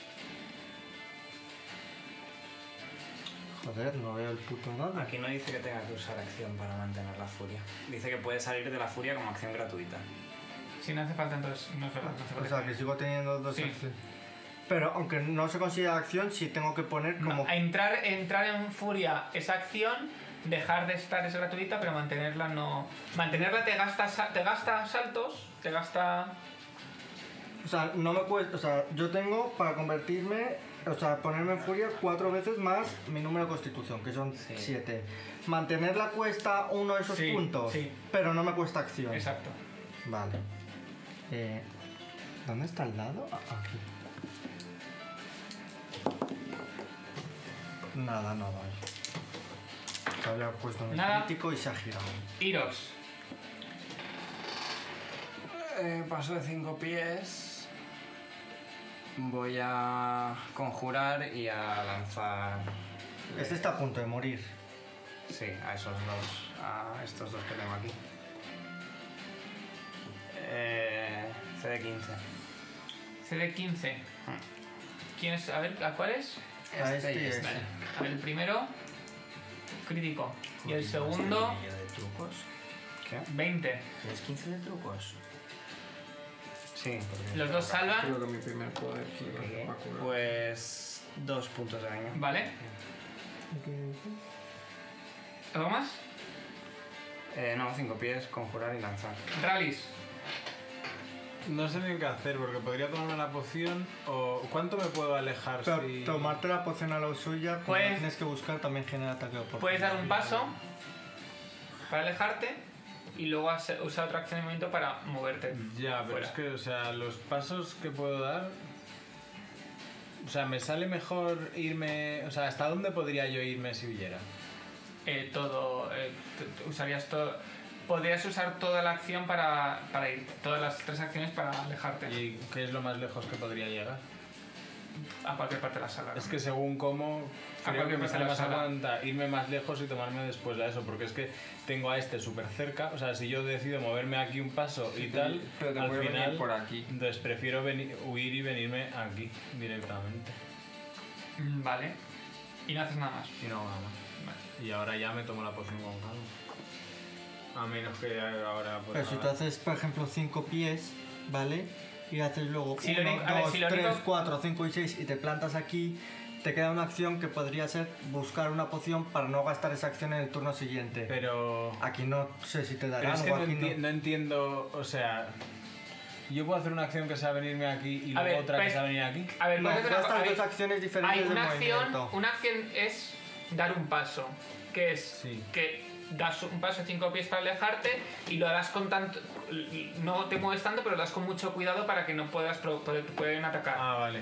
Joder, no veo el puto dado. Aquí no dice que tenga que usar acción para mantener la furia. Dice que puede salir de la furia como acción gratuita. Si no hace falta, entonces no hace falta. No hace O falta. sea, que sigo teniendo dos Sí. acciones. Pero aunque no se considera acción, sí tengo que poner como... No, a entrar, entrar en furia es acción, dejar de estar es gratuita, pero mantenerla no. Mantenerla te gasta, sa- te gasta saltos, te gasta. O sea, no me cuesta... O sea, yo tengo para convertirme... O sea, ponerme en furia cuatro veces más mi número de constitución, que son Sí. siete. Mantenerla cuesta uno de esos Sí, puntos, sí. pero no me cuesta acción. Exacto. Vale. Eh, ¿Dónde está el dado? Ah, aquí. Nada, no vale. Se había puesto en el Nada. crítico y se ha girado. Irox. Eh, paso de cinco pies. Voy a conjurar y a lanzar. Este está a punto de morir. Sí, a esos dos. A estos dos que tengo aquí. Eh, C de quince. C D quince. ¿Quién es? A ver, ¿a cuál es? A este y este. este. Vale. A ver, el primero, crítico. Y el segundo, de trucos? ¿Qué? veinte. ¿Tienes quince de trucos? Sí, porque. Los dos salvan. Creo que mi primer poder que iba ¿Qué? a curar. Pues. Dos puntos de daño. Vale. ¿Algo más? Eh, no, cinco pies, conjurar y lanzar. Rallis. No sé ni qué hacer, porque podría tomarme la poción o... ¿Cuánto me puedo alejar Pero si...? tomarte la poción a lo suya, como Pues- la tienes que buscar, también genera ataque de oportunidad. Puedes dar un paso para alejarte y luego hacer- usar otra acción de movimiento para moverte. Ya, pero fuera. es que, o sea, los pasos que puedo dar... O sea, me sale mejor irme... O sea, ¿hasta dónde podría yo irme si huyera? Eh, todo. eh, t- t- usarías todo. Podrías usar toda la acción para, para ir. Todas las tres acciones para alejarte ¿Y qué es lo más lejos que podría llegar? a cualquier parte de la sala. Es que según cómo... A Creo que cualquier me parte sale de la más a sala. cuenta irme más lejos y tomarme después a eso, porque es que tengo a este súper cerca, o sea, si yo decido moverme aquí un paso y tal, Pero te al puede venir final, por aquí. entonces prefiero venir, huir y venirme aquí directamente. Mm, Vale. Y no haces nada más. Y no hago nada más. Vale. Y ahora ya me tomo la poción con calma. A menos que ahora... Pues, Pero si tú nada. haces, por ejemplo, cinco pies, ¿vale? Y haces luego Si lo uno, único- a ver, dos, si lo tres, único- cuatro, cinco y seis y te plantas aquí, te queda una acción que podría ser buscar una poción para no gastar esa acción en el turno siguiente. Pero... Aquí no sé si te Pero darán es que o no, aquí enti- no. no entiendo, o sea... Yo puedo hacer una acción que sea venirme aquí y A luego ver, otra pues- que sea venir aquí. A ver, No, puedes hacer una- gastas hay- dos acciones diferentes Hay de una acción, movimiento. una acción es dar un paso, que es Sí. que das un paso de cinco pies para alejarte y lo das con tanto, no te mueves tanto, pero lo das con mucho cuidado para que no puedas pro- puede- pueden atacar. Ah, vale.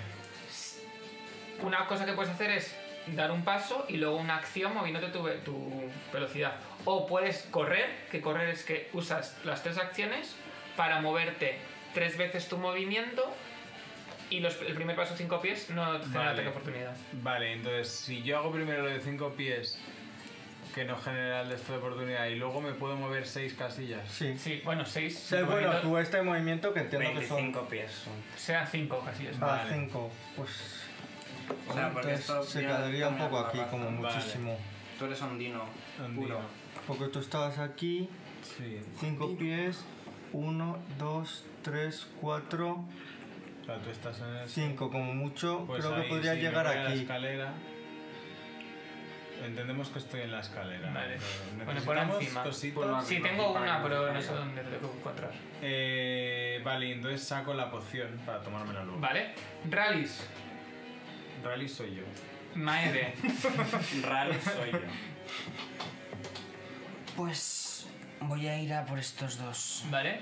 Una cosa que puedes hacer es dar un paso y luego una acción moviéndote tu, ve- tu velocidad. O puedes correr, que correr es que usas las tres acciones para moverte tres veces tu movimiento y los- el primer paso cinco pies no te genera Vale. ataque de oportunidad. Vale, entonces si yo hago primero lo de cinco pies, que no genera el de esto de oportunidad, y luego me puedo mover seis casillas. Sí. Sí, bueno, seis. Sí, bueno, movimiento- tú este movimiento que entiendo que veinticinco son pies son. Sean cinco casillas. a Vale. cinco, pues O sea, porque entonces esto se viene quedaría un también poco por aquí la como Vale. muchísimo. Tú eres ondino. Andino. Puro. Porque tú estabas aquí, Sí. cinco pies, uno, dos, tres, cuatro, Claro, tú estás en el... cinco como mucho. Pues Creo ahí, que podría si me llegar voy a la aquí. escalera. Entendemos que estoy en la escalera. Vale. Pero Bueno, por necesitamos encima. cositas. Por la- Sí, arriba, tengo aquí para una, que pero no no caiga. sé dónde te tengo que encontrar. Eh, vale, entonces saco la poción para tomármela luego. Vale. Rallis. Rally soy yo. Maede. Rally soy yo. Pues voy a ir a por estos dos. Vale.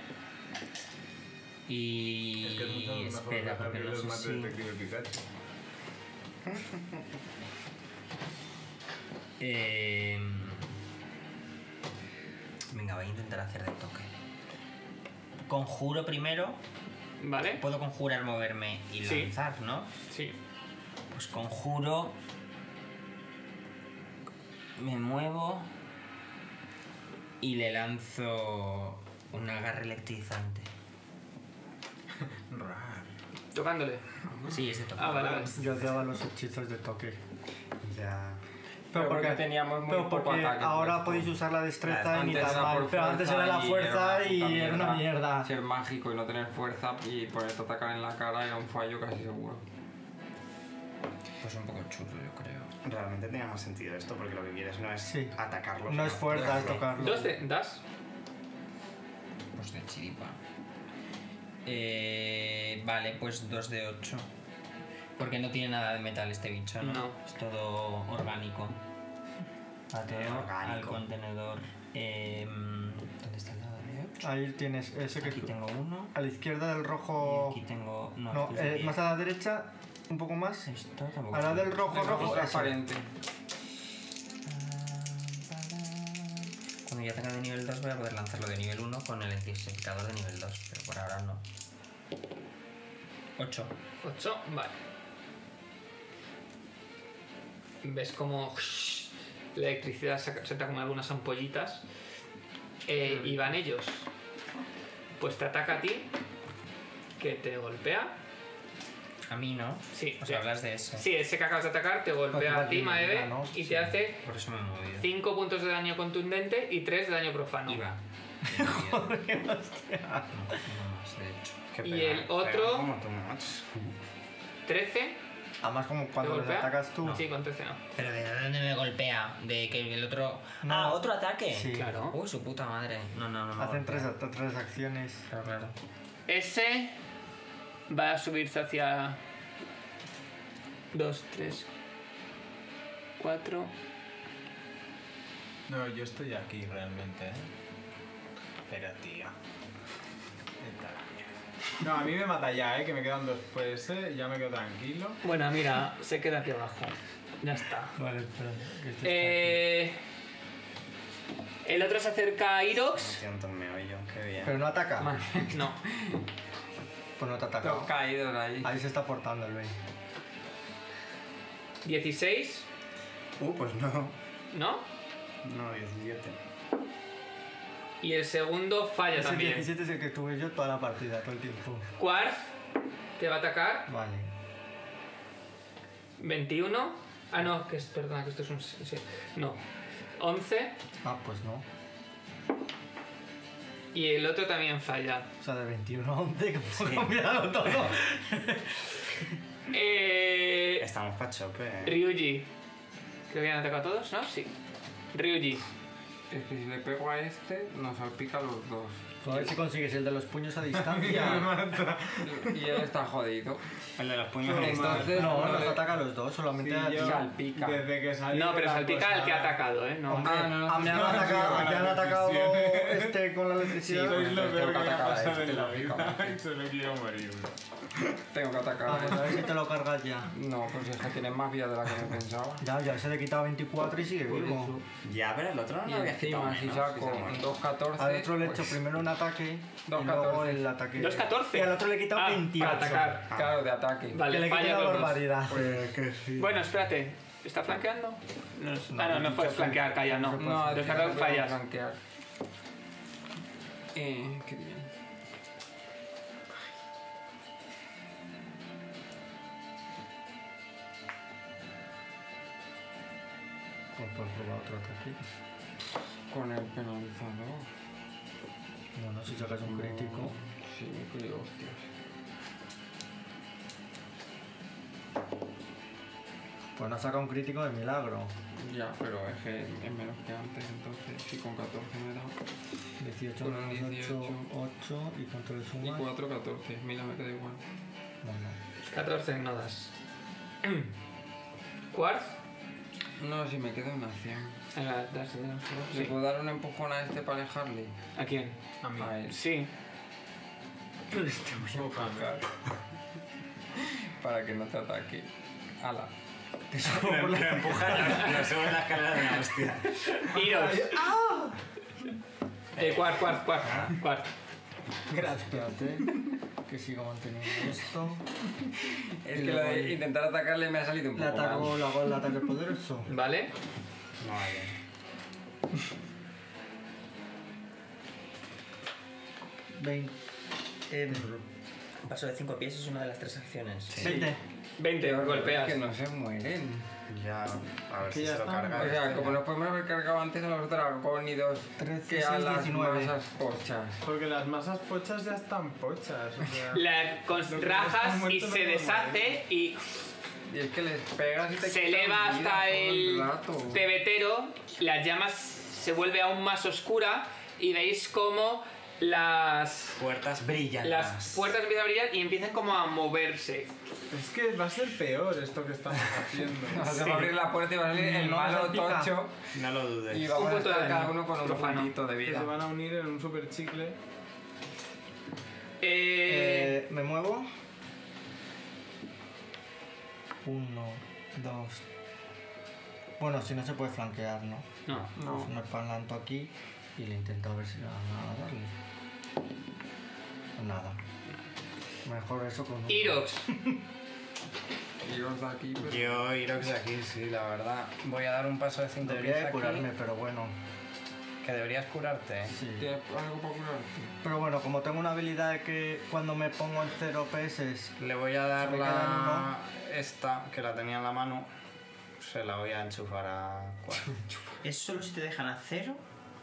Y... Es que es mucho mejor espera, dejar porque que no los sé mate si... Detective Pikachu. Eh... Venga, voy a intentar hacer de toque. Conjuro primero. Vale. Puedo conjurar, moverme y Sí. lanzar, ¿no? Sí. Pues conjuro. Me muevo. Y le lanzo un agarre electrizante. Rar. Tocándole. Sí, es de toque. Ah, vale, vale. Yo odiaba los hechizos de toque. Ya. Pero porque teníamos muy pero poco porque ataque ahora puesto. podéis usar la destreza y ni Antes tan era mal. por Pero antes era la fuerza y puta era una mierda. Ser mágico y no tener fuerza y ponerte a atacar en la cara era un fallo casi seguro. Pues un poco churro, yo creo. Realmente tenía más sentido esto porque lo que quieres no es Sí. atacarlos. No es sino fuerza, es hacerlo. tocarlo. Dos de. Das. Pues de chiripa. Eh, vale, pues dos de ocho. Porque no tiene nada de metal este bicho, ¿no? No. Es todo orgánico. Ateo al orgánico. contenedor. Eh, ¿Dónde está el dado de ocho? Ahí tienes ese que Aquí tú- tengo uno. A la izquierda del Y rojo. aquí tengo... No, No, este es de eh, diez. más a la derecha, un poco más. Esto tampoco. A la del rojo, El rojo rojo. ese. transparente. Cuando ya tenga de nivel dos voy a poder lanzarlo de nivel uno con el intensificador de nivel dos, pero por ahora no. ocho. Ocho. Vale. Ves como la electricidad se se con algunas ampollitas. Eh, y van ellos. Pues te ataca a ti. Que te golpea. A mí no. Sí, O sea, sí. hablas de eso. Sí, ese que acabas de atacar te golpea a ti, Maeve, Ah, no, y sí. te hace Por eso me he movido. cinco puntos de daño contundente y tres de daño profano. Iba. Joder, no, uno más, de hecho. Que Y pega- el pega otro- como tú, macho. trece. Además, como ¿Te cuando les golpea? atacas tú. Sí, con trece no. ¿Pero de dónde me golpea? ¿De que el otro...? No. Ah, ¿otro ataque? Sí. Claro. Uy, su puta madre. No, no, no me Hacen tres, golpea. tres acciones. Claro, claro. Ese va a subirse hacia dos, tres, cuatro. No, yo estoy aquí realmente, ¿eh? Pero tío. Vete a la mierda. No, a mí me mata ya, ¿eh? Que me quedan dos pues, ¿eh? Ya me quedo tranquilo. Bueno, mira, se queda aquí abajo. Ya está. Vale, espera. que este Eh, el otro se acerca a Irox. Siento un meollo, qué bien. está aquí. Pero no ataca. No. Pues no te ataca. Los caídos ahí. Ahí se está portando el Ben. dieciséis. Uh, pues no. ¿No? No, diecisiete. Y el segundo falla Ese también. diecisiete es el que tuve yo toda la partida, todo el tiempo. Quarz te va a atacar. Vale. veintiuno. Ah, no, que es, perdona, que esto es un... sí, no. once. Ah, pues no. Y el otro también falla. O sea, de veintiuno a once, como Sí. ha cambiado todo. Eh, Estamos pa' chope, eh. Ryuji. Creo que han atacado a todos, ¿no? Sí. Ryuji. Es que si le pego a este, nos salpica a los dos. A ver si consigues el de los puños a distancia. Y él está jodido. El de los puños No, extra. entonces- No, no nos le- ataca a los dos, solamente Sí, a ti. yo- salpica. Desde que salí No, de pero la salpica al cosa- que ha atacado, ¿eh? No. Hombre, Ah, no, no, a mí no, me no, han no, atacado, no, a ti han no, atacado no, este con la electricidad. Sois lo Tengo peor que que me ha atacar a pasado este, en la lógicamente. vida y solo quiero morirme. Tengo que atacar a Vamos, él. a ver si te lo cargas ya. No, pues es que tiene más vida de la que me pensaba. Ya, ya se le he quitado veinticuatro y sigue Por vivo. eso. Ya, pero el otro no Y lo había quitado encima, si menos, que saco se ha muerto. dos catorce. Al otro le he hecho pues, primero un ataque dos y luego catorce. el ataque. dos catorce. Y al otro le he quitado Ah, veintiocho. para atacar. Claro, de ataque. Que Vale, le quité falla la los dos. barbaridad. que sí. Bueno, espérate. ¿Está flanqueando? No, es- No, ah, no, no no puedes se flanquear, calla, no. No, Dos al catorce final voy a fallas. flanquear. Eh, qué bien. Pues puedes probar otro ataque. Con el penalizador. Bueno, si sacas un crítico. Sí, qué hostias. Pues no saca un crítico de milagro. Ya, pero es que es menos que antes, entonces si con catorce me da. dieciocho Con un menos dieciocho. ocho, ocho. ¿Y cuánto le Y sumas? cuatro, catorce. Mira, me queda igual. Bueno. catorce no das. ¿Quartz? No, si me queda una cien. Venga, das, das, das, ¿Le sí. puedo dar un empujón a este para alejarle? ¿A quién? A mí. A él. Sí. Ojalá. Para que no te ataque. Ala. Me, me empujan, no sube la escalera de la hostia. Iros. Eh, Quartz, Quartz, Quartz. Quartz. Espérate, que sigo manteniendo esto. Es Y que le lo de voy- intentar atacarle me ha salido un Le poco ataco, mal. le hago el ataque poderoso. ¿Vale? No hay. veinte. Eh, Un paso de cinco pies es una de las tres acciones. veinte. veinte, golpeas. Que no se mueren. Ya, a ver Que si ya se lo están. carga. O sea, este. como nos podemos haber cargado antes a los dragónidos trece, que a seis, las diecinueve. masas pochas. Porque las masas pochas ya están pochas. O sea, La con- Lo que rajas está y muerto se no lo deshace y Y es que les pegas y te se quitan eleva vida hasta todo el rato. pebetero, las llamas se vuelve aún más oscura y veis como las, Puertas brillan. las puertas empiezan a brillar y empiezan como a moverse. es que va a ser peor esto que estamos haciendo. O sea, se va a abrir la puerta y va a salir el No, malo no pica. tocho No lo dudes. y vamos Un a punto de estar cada daño. uno con un Profano. puntito de Que vida. se van a unir en un super chicle. Eh, Eh, me muevo. Uno, dos. Bueno, si no se puede flanquear, ¿no? no. Pues me planto aquí y le intento a ver si le van a darle. Nada. Mejor eso con un... Irox. Y los de aquí, pues, Yo, Irox de aquí, sí, la verdad. Voy a dar un paso de cinco Debería pies de aquí. curarme, pero bueno. Que deberías curarte. Sí. ¿tienes algo para curarte? Pero bueno, como tengo una habilidad de que cuando me pongo en cero P S Le voy a dar Se me la... queda esta, que la tenía en la mano. Se la voy a enchufar a cuatro. ¿Es solo si te dejan a cero?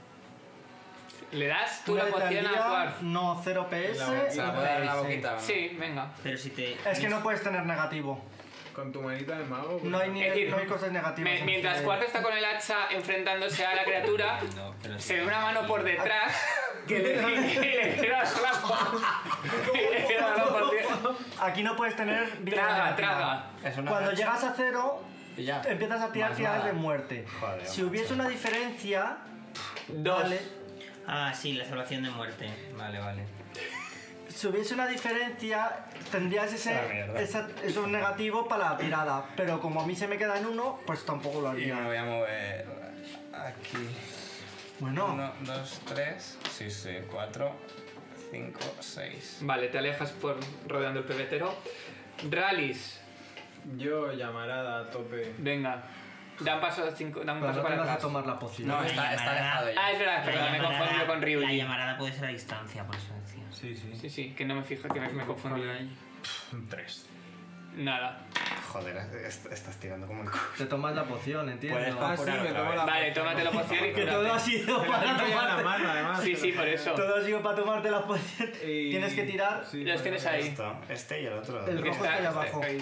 ¿Le das tú una la vez al poción a día, Quartz? no cero P S La boquita. y Se la puedo dar en la P S. boquita, ¿no? Sí, venga. Pero si te... Es que no puedes tener negativo. Con tu manita de mago. pues, No hay, ni, Es decir, no hay cosas negativas. Me- en mientras este- Quartz está con el hacha enfrentándose a la criatura, No, pero si- se ve una mano por detrás que le, y le tira la slapa. Y le tira la slapa. Aquí no puedes tener vida Traga, negativa. traga. Es una Cuando racha. llegas a cero, Y ya. empiezas a tirar Más tiradas nada. de muerte. Joder, Si hubiese una diferencia, Dos. vale. Ah, sí, la salvación de muerte. Vale, vale. Si hubiese una diferencia, tendrías ese, Ah, mierda. esa- eso negativo para la tirada. Pero como a mí se me queda en uno, pues tampoco lo Y me haría. voy a mover aquí. Bueno, Uno, dos, tres. Sí, sí. Cuatro, cinco, seis. Vale, te alejas por rodeando el pebetero. Ralis, Yo llamarada a tope. venga. Da un paso, cinco, da un pero paso no te para vas a atrás. tomar la poción. No, La está, está llamarada- alejado ya. Ah, es verdad, La perdón, me he llamarada- confundido con La Ryuji. llamarada puede ser a distancia, por eso decía. Sí, sí. Sí, sí, que no me fijo, que me, me confundí. ahí. Un tres. Nada. Joder, est- estás tirando como el culo. Te tomas la poción, Puedes entiendo. Ah, sí, curar me otra tomo vez. la Vale, tómate la poción y Que todo ha cúrate. sido Me la para tengo ya en la tomarte. mano, además. Sí, sí, por eso. Todo ha sido para tomarte la poción. Y- Tienes que tirar. Sí, Los bueno, tienes ahí. Esto, este y el otro. El Que rojo está ahí abajo. caído.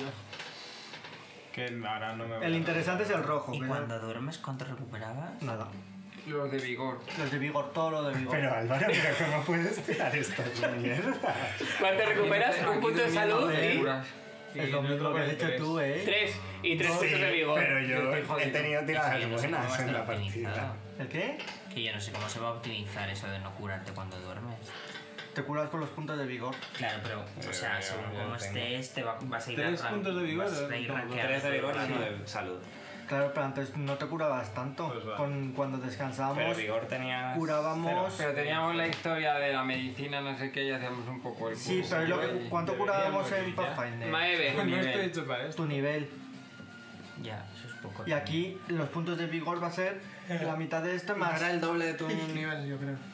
Que ahora no me voy El a- interesante es el rojo. ¿Y que cuando duermes, cuánto recuperabas? no- Nada. Los de vigor. Los de vigor, todo lo de vigor. Pero Álvaro, ¿pero cómo puedes tirar estas mierdas? ¿Cuánto recuperas? Un punto de salud ¿eh? y Curas. Es lo mismo que has hecho tú, ¿eh? tres. Y tres Sí, puntos de vigor. pero yo Yo estoy jodido. he tenido Eso tiradas yo no sé cómo va buenas a en estar la partida. optimizado. ¿El qué? Que yo no sé cómo se va a optimizar eso de no curarte cuando duermes. Te curas con los puntos de vigor. Claro, pero, o sea, Eh, según yo cómo tengo. estés, te va- vas a ir Tres a puntos de vigor, vas a ir no, rankeando Tres de vigor y todo el uno rato. de salud. Claro, pero antes no te curabas tanto. Pues vale. Con, cuando descansábamos, Pero vigor tenía. curábamos. Pero teníamos la historia de la medicina, no sé qué, y hacíamos un poco el Sí, curso. pero ¿y lo que- Y- ¿cuánto deberíamos curábamos en ir ya. Pathfinder? Maeve. No nivel. estoy hecho para esto. Tu nivel. Ya, eso es poco. Y aquí los puntos de vigor va a ser la mitad de esto más. Era el doble de tu nivel, yo creo.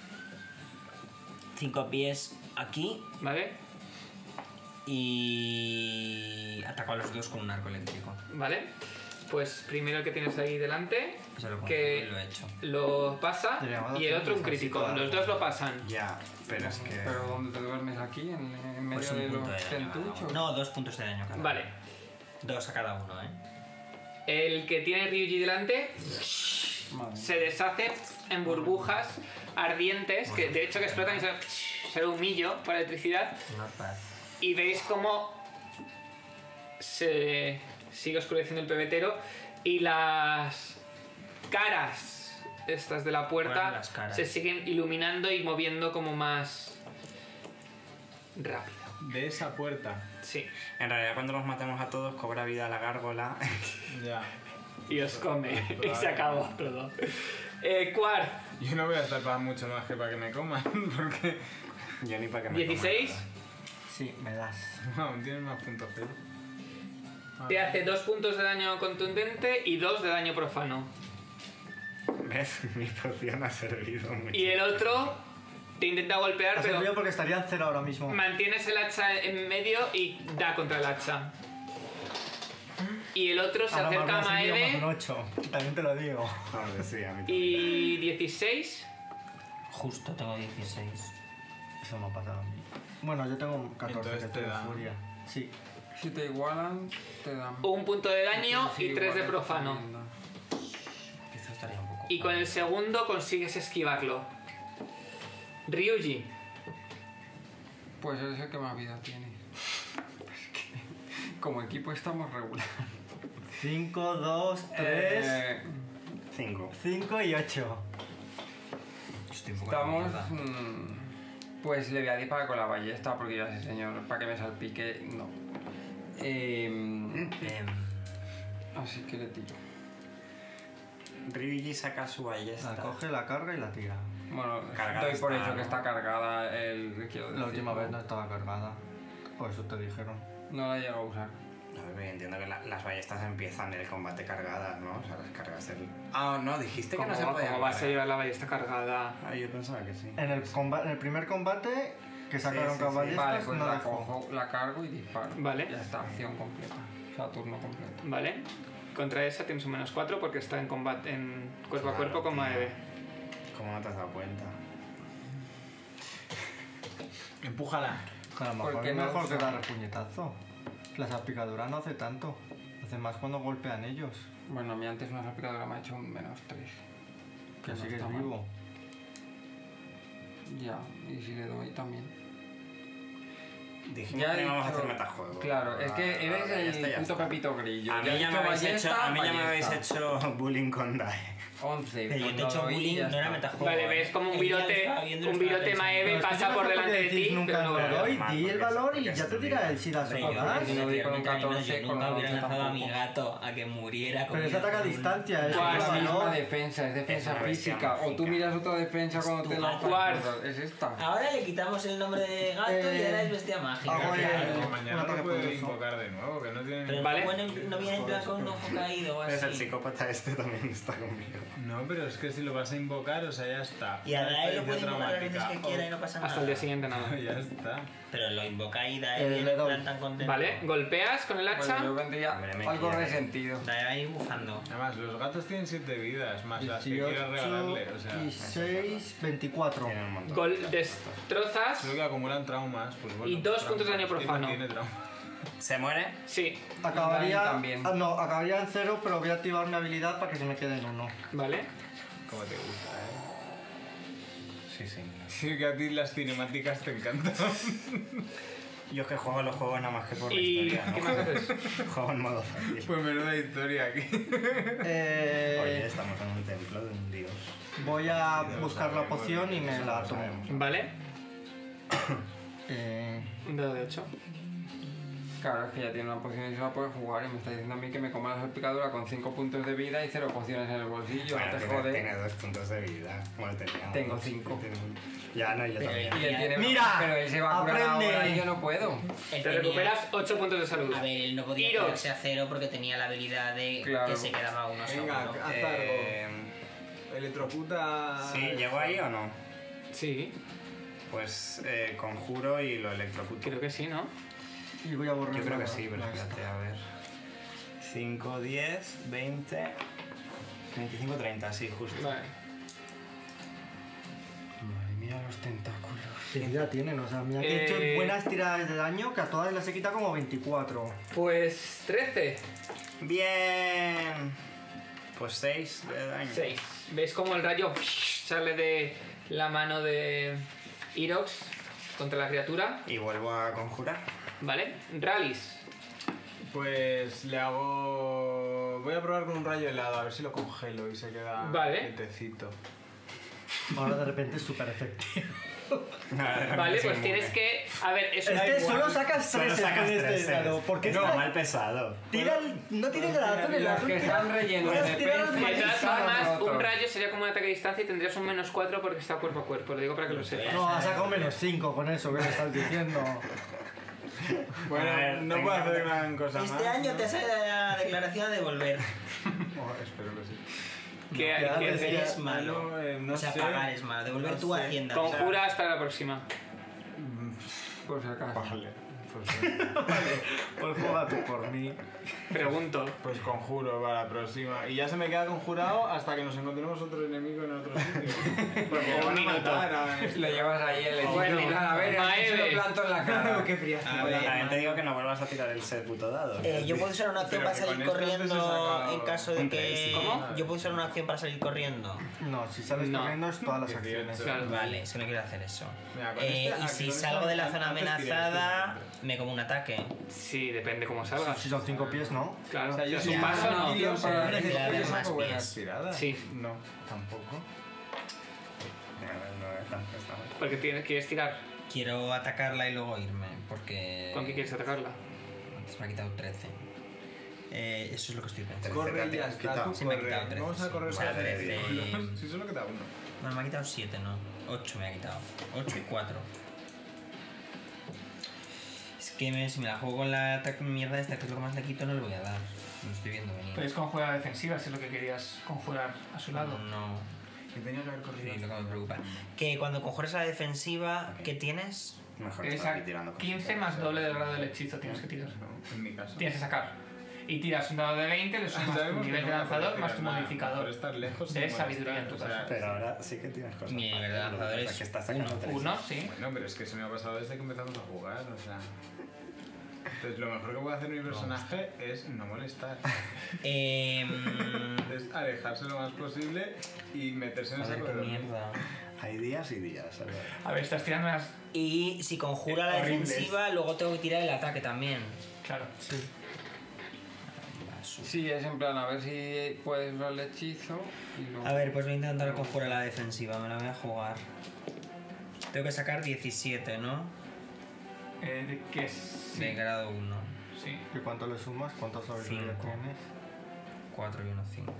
Cinco pies aquí ¿Vale? y ataco a los dos con un arco eléctrico. ¿Vale? Pues primero el que tienes ahí delante, Se lo que consigo y lo he hecho. lo pasa, Diríamos, y el no otro un tienes así crítico. toda la- Los dos lo pasan. Ya, pero es que... Pero ¿dónde te duermes aquí? ¿En, en medio Pues un de punto los de daño cada centuchos? uno. No, dos puntos de daño cada uno. Vale. Dos a cada uno, ¿eh? El que tiene Ryuji delante Madre. se deshace en burbujas ardientes, que de hecho que explotan y se, se ve un humillo por electricidad. Not bad. Y veis cómo se sigue oscureciendo el pebetero y las caras estas de la puerta Bueno, las caras. se siguen iluminando y moviendo como más rápido. De esa puerta. Sí. En realidad cuando los matemos a todos cobra vida la gárgola. Ya. Y os come. Y se acabó todo. Eh, Quark, Yo no voy a estar para mucho más que para que me coman, porque Yo ni para que me dieciséis, coman Sí, me das. aún tienes más puntos que yo. te hace dos puntos de daño contundente y dos de daño profano. nada. ¿Ves? Mi poción ha servido mucho. Y el otro te intenta golpear, Ha pero servido porque estaría en cero ahora mismo. mantienes el hacha en medio y da contra el hacha. Y el otro se Ahora acerca a me ha servido más un Maeve ocho, también te lo digo. Joder, sí, a mí también. y dieciséis. Justo tengo dieciséis. Eso me ha pasado a mí. Bueno, yo tengo catorce Entonces que te tengo da. furia. Sí. Si te igualan, te dan. Un punto de daño Sí, y tres de igual, profano. también da. Quizás estaría un poco. Y con el segundo consigues esquivarlo. Ryuji. Pues es el que más vida tiene. Es que como equipo estamos regular. cinco, dos, tres, Eh, Cinco. cinco y ocho. Estoy un poco estamos. mierda. mm, Pues le voy a disparar con la ballesta porque ya sé, señor, para que me salpique, no. Eh, Em, así que le tiro. Ryuji saca su ballesta. La coge, la carga y la tira. Bueno, Cargada doy por está, hecho ¿no? que está cargada el. Quiero La decir, última vez no estaba cargada. Por eso te dijeron. No la he llegado a usar. A ver, entiendo que la- las ballestas empiezan el combate cargadas, ¿no? O sea, las cargas el... Ah, no, dijiste que ¿Cómo, no se podía cómo vas a cargar. llevar la ballesta cargada? Ah, yo pensaba que sí. En el, comba- en el primer combate que sacaron Sí, sí, con sí. ballestas, Vale, pues no la dejó. cojo, la cargo y disparo. Vale. Ya está, acción completa. O sea, turno completo. ¿Vale? Contra esa tienes un menos cuatro porque está en combate en cuerpo a Claro, cuerpo con tío. Maeve. ¿Cómo no te has dado cuenta? Empújala. A lo mejor Porque es no mejor que usa- dar el puñetazo. La salpicadura no hace tanto. Hace más cuando golpean ellos. Bueno, a mí antes una salpicadura me ha hecho un menos tres. Que no sigues está mal. vivo. Ya, y si le doy también. Dijimos Ya que he íbamos a dicho- hacer metajuego. Claro, es que Ah, eres vale, ya está, el ya puto está. Pepito Grillo. A mí he ya me dicho habéis hecho, ballesta, a mí ya me habéis ballesta. hecho bullying con Dae. once. Pero yo te he cuando hecho doy, bullying, ya no era está. metajuego. Vale, ves como un El día lo virote, estaba viendo y lo un estaba virote pensando. Maeve Pero es que pasa yo no por sé delante qué de decís ti, nunca pero no el lo valor, ves. Mal, y di el porque valor es- y ya te porque dirá es él si das Hombre, o yo, das. Si no doy con un anteriormente, catorce, yo con nunca un hubiera once lanzado a mi tampoco. gato a que muriera. Pero es ataque a distancia, es Cuar, Es la el misma valor. defensa, es defensa Es una bestia física. O tú mágica. miras otra defensa Es cuando tu te gato. lanzas. Cuar. Es esta. Ahora le quitamos el nombre de gato y Eh, ahora es bestia mágica. hago el- claro. Que un mañana ataque no puede poderoso. invocar de nuevo, que no tiene... Pero Vale. no, bueno, no viene en plan con un ojo caído o Es el así. psicópata este también está conmigo. No, pero es que si lo vas a invocar, o sea, ya está. Y a Dae lo Experiencia puede invocar las veces que traumática. quiera y no pasa nada. Hasta el día siguiente nada. Ya está. Pero lo invoca y Eh, Dae viene le en doy. plan tan contento. Vale, golpeas con el hacha. Bueno, yo vendría Hombre, me algo quiere. resentido. Dae va a ir bufando. Además, los gatos tienen siete vidas, más las que quieras dieciocho regalarle. O sea, y seis, veinticuatro. Tiene un montón. Gol destrozas. solo que acumulan traumas. Pues bueno, Y dos puntos de traumas. daño ¿Quién no profano. tiene traumas? ¿Se muere? Sí, Acabaría, también. ah, no, acabaría en cero, pero voy a activar mi habilidad para que se me quede en uno. vale. Como te gusta, eh. Sí, sí. Sí, que a ti las cinemáticas te encantan. Yo es que juego los juegos nada más que por la ¿Y historia, qué ¿no? más haces? Juego en modo fácil. Pues menuda historia aquí. Eh, Oye, estamos en un templo de un dios. voy a Sí, lo buscar la sabemos, poción y me eso la lo tomo. sabemos. Vale, Eh, un dado de ocho. Claro, es que ya tiene una poción y se la puede jugar y me está diciendo a mí que me coma la salpicadura con cinco puntos de vida y cero pociones en el bolsillo. Bueno, no te tiene, jode. tiene dos puntos de vida. Bueno, tenía Tengo dos. cinco. Tiene un- Ya, no, yo Pero también. Y él tiene- Mira, pero él se va a curar aprende. ahora y yo no puedo. Él Te tenía- recuperas ocho puntos de salud. A ver, él no podía Iros. quedarse a cero porque tenía la habilidad de Claro. que se quedaba uno Venga, solo. haz Eh, algo. Electrocuta. ¿Sí? ¿Llego ahí o no? Sí, Pues eh, conjuro y lo electrocuto. creo que sí, ¿no? y voy a borrar. Yo creo que la- sí, pero la espérate, a ver. cinco, diez, veinte, veinticinco, treinta, sí, justo. Vale. Madre mía, los tentáculos. ¿Qué vida tienen? O sea, mira que he Eh, hecho buenas tiradas de daño que a todas las he quitado como veinticuatro. Pues trece. Bien. Pues seis de daño. seis. ¿Ves cómo el rayo sale de la mano de Irox contra la criatura? Y vuelvo a conjurar. ¿Vale? Rallis. Pues le hago... Voy a probar con un rayo helado, a ver si lo congelo y se queda Vale. quietecito. Ahora de repente es súper efectivo. Vale, pues tienes que... A ver, eso da Este igual. solo sacas Solo tres sacas con este treses. dado. Porque No, esta- mal pesado. tira el- no tiene razón el Los azul. que tira- están rellenos puedes de tirar al pez, De malísimo. todas Utilizado formas, por otro. un rayo sería como un ataque a distancia y tendrías un menos cuatro porque está cuerpo a cuerpo. Lo digo para que lo sepas. No, ha sacado menos cinco con eso que le estás diciendo. Bueno, A ver, no tengo puedo que- hacer gran cosa más. Este año ¿no? te sale la declaración de devolver. Oh, espero que sí. ¿Qué, No, qué que haces? Eres malo. No, eh, no o sea, sé. pagar es malo. Devolver No tu sé. hacienda. Conjuras para la próxima. Por si acaso. Vale. Pues, sí. Pues juega tú por mí. Pregunto. Pues conjuro para la próxima. Y ya se me queda conjurado hasta que nos encontremos otro enemigo en otro sitio. Porque Un van a minuto. matar a este. Le llevas ahí el hechizo. Bueno, y nada, a ver, Maeve. se lo planto en la cara. Qué fría. A ver. También te digo que no vuelvas a tirar el set puto dado. Eh, yo puedo usar una acción Pero para que salir con esto antes se corriendo saca en caso de un que. tres. ¿Cómo? Yo puedo usar una acción para salir corriendo. No, si sales No. corriendo es todas las dieciocho. acciones. Claro. Vale, es que no quiero hacer eso. Mira, con Eh, este, y aquí si con salgo esta, de la zona antes tiré amenazada, este. me como un ataque. Sí, depende cómo salgas. Si son cinco pies, ¿no? Claro. O sea, yo es soy un ya, paso, no. no. Tío, para- Prefiero Yo darle saco más buenas pies. tiradas. Sí. No, tampoco. No, no es tan pesado. Porque tienes, quieres tirar. Quiero atacarla y luego irme, porque. ¿Con qué quieres atacarla? Antes me ha quitado trece. Eh, eso es lo que estoy pensando. Corre te y ya has está, quitado. tú Sí, me ha corre. quitado trece, Vamos a sí. correr Madre sobre de- ridículos. Si solo queda uno. Bueno, me ha quitado siete, ¿no? ocho me ha quitado. ocho y cuatro. Es que me- si me la juego con la ataque mierda esta, que es lo que más le quito, no le voy a dar. No estoy viendo venir. Puedes conjurar defensiva si es lo que querías conjurar a su lado. No. Que tenía que haber corrido. Sí, lo que me preocupa. Que cuando conjuras la defensiva, ¿qué tienes? Mejor Es estar a aquí tirando con quince más doble del grado del hechizo tienes que tirar. No, en mi caso. Tienes que sacar. Y tiras un dado de veinte, le sumas tu Sabemos que nivel no de voy a poder lanzador más tirar tu nada, modificador. por estar lejos de sin sabiduría en tu molestar, o sea, caso. Pero ahora sí que tienes cosas. Mi fáciles, nivel de lo que lanzador pasa es que estás sacando uno. tres. Uno, sí. Bueno, pero es que se me ha pasado desde que empezamos a jugar, o sea... Entonces lo mejor que puede hacer mi personaje es no molestar. Eh, Es alejarse lo más posible y meterse en ese joder, qué corredor. mierda. Hay días y días. ¿sabes? A ver, estás tirando unas... Y si conjura la Horribles. defensiva, luego tengo que tirar el ataque también. Claro. Sí. Sí, es en plan, a ver si puedes usar el hechizo y luego... A ver, pues voy a intentar conjurar la defensiva, me la voy a jugar. Tengo que sacar diecisiete, ¿no? Eh, ¿de qué es? De grado uno. Sí. ¿Y cuánto le sumas? ¿Cuántas sabiduría Cinco. tienes? cuatro y uno, cinco.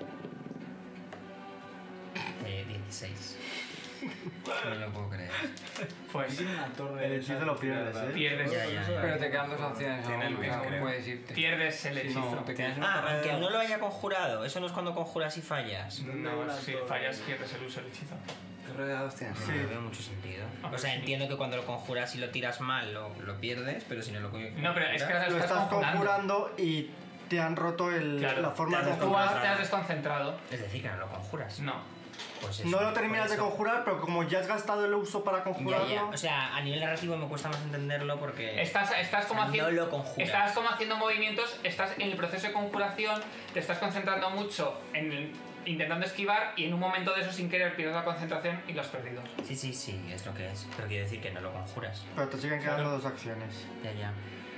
Eh, dieciséis. No me lo puedo creer. Pues Tiene una torre El de hechizo esas lo pierdes, tiradas. ¿eh? pierdes, Ya, ya, ya. Pero te quedan dos opciones Tiene aún, el o sea, mismo, creo. puedes irte. pierdes el Si hechizo. no, te quedas... Ah, aunque no lo haya conjurado. Eso no es cuando conjuras y fallas. No, si fallas pierdes el uso del hechizo. ¿Qué rodeados tienes? No le veo mucho sentido. O sea, entiendo que cuando lo conjuras y lo tiras mal lo, lo pierdes, pero si no lo conjuras... No, pero es que ahora Lo estás, estás conjurando. conjurando y te han roto el, Claro, la forma te de has Tú conjurar. has- te has desconcentrado. Es decir, que no lo conjuras. No. Pues eso, No lo terminas por de eso. conjurar, pero como ya has gastado el uso para Ya, conjurarlo... ya. O sea, a nivel narrativo me cuesta más entenderlo porque... Estás, estás como O sea, haciendo. no lo conjuras. Estás como haciendo movimientos, estás en el proceso de conjuración, te estás concentrando mucho en el- intentando esquivar y en un momento de eso sin querer pierdes la concentración y lo has perdido. Sí, sí, sí, es lo que es. Pero quiero decir que no lo conjuras. Pero te siguen quedando Claro. dos acciones. Ya, ya.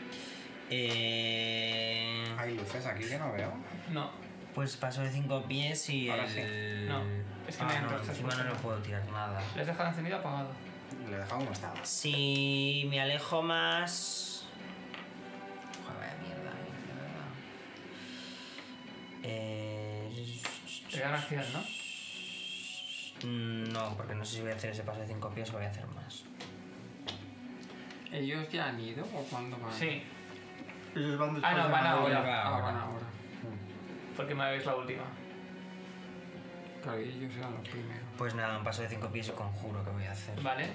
Eh... Hay luces aquí que no veo. No. Pues paso de cinco pies y Ahora el... sí. No, es que ah, me no, antorchas encima no puesto. lo puedo tirar nada. ¿Le has dejado encendido o apagado? Le he dejado como estaba. Si me alejo más... Joder, vaya mierda, eh, de verdad. Eh... Te da una acción, ¿no? Mm, No, porque no sé si voy a hacer ese paso de cinco pies o voy a hacer más. ¿Ellos ya han ido o cuándo van? Sí, Ellos van después Ah, no, de van Manolo. ahora. Va Ah, ahora. van ahora. porque me habéis la última. Claro, y ellos eran los primeros. Pues nada, un paso de cinco pies y conjuro que voy a hacer. Vale.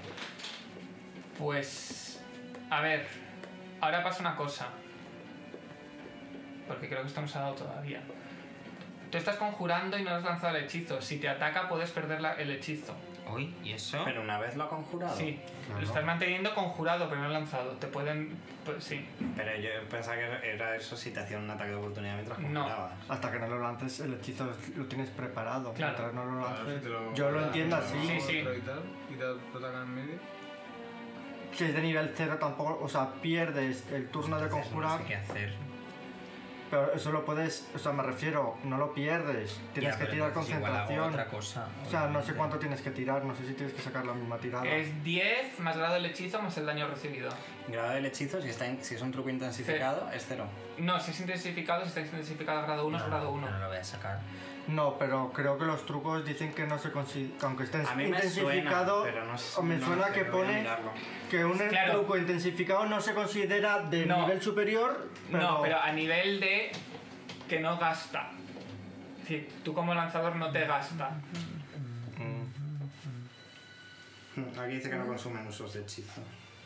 Pues. A ver. Ahora pasa una cosa. porque creo que esto no se ha dado todavía. Tú estás conjurando y no has lanzado el hechizo. Si te ataca puedes perder la- el hechizo. Uy, ¿y eso? Pero una vez lo ha conjurado. Sí, Claro. lo estás manteniendo conjurado, pero no lanzado. Te pueden... Pues sí. Pero yo pensaba que era eso si te hacían un ataque de oportunidad mientras No. conjurabas. Hasta que no lo lances, el hechizo lo tienes preparado. Claro. Mientras no lo Claro, lances. si te lo- Yo lo entiendo así. Sí, sí. Y tal, y te te atacan en medio. Si es de nivel cero tampoco, o sea, pierdes el turno de Entonces, conjurar, No sé qué hacer. pero eso lo puedes, o sea, me refiero, no lo pierdes, tienes Ya, que pero tirar entonces igual hago concentración. otra cosa. O sea, no sé obviamente. cuánto tienes que tirar, no sé si tienes que sacar la misma tirada. Es diez más grado del hechizo más el daño recibido. Grado del hechizo, si, está in- si es un truco intensificado, es cero. No, si es intensificado, si está intensificado a grado uno, es No, grado uno. No lo voy a sacar. No, pero creo que los trucos dicen que no se considera, aunque esté A mí me intensificado, suena, pero no sé- o me no suena sé, que voy a pone mirarlo. que un Claro. truco intensificado no se considera de No. nivel superior, pero... No, pero a nivel de que no gasta. Es decir, tú como lanzador no te gasta. Mm. Aquí dice que no consumen usos de hechizo.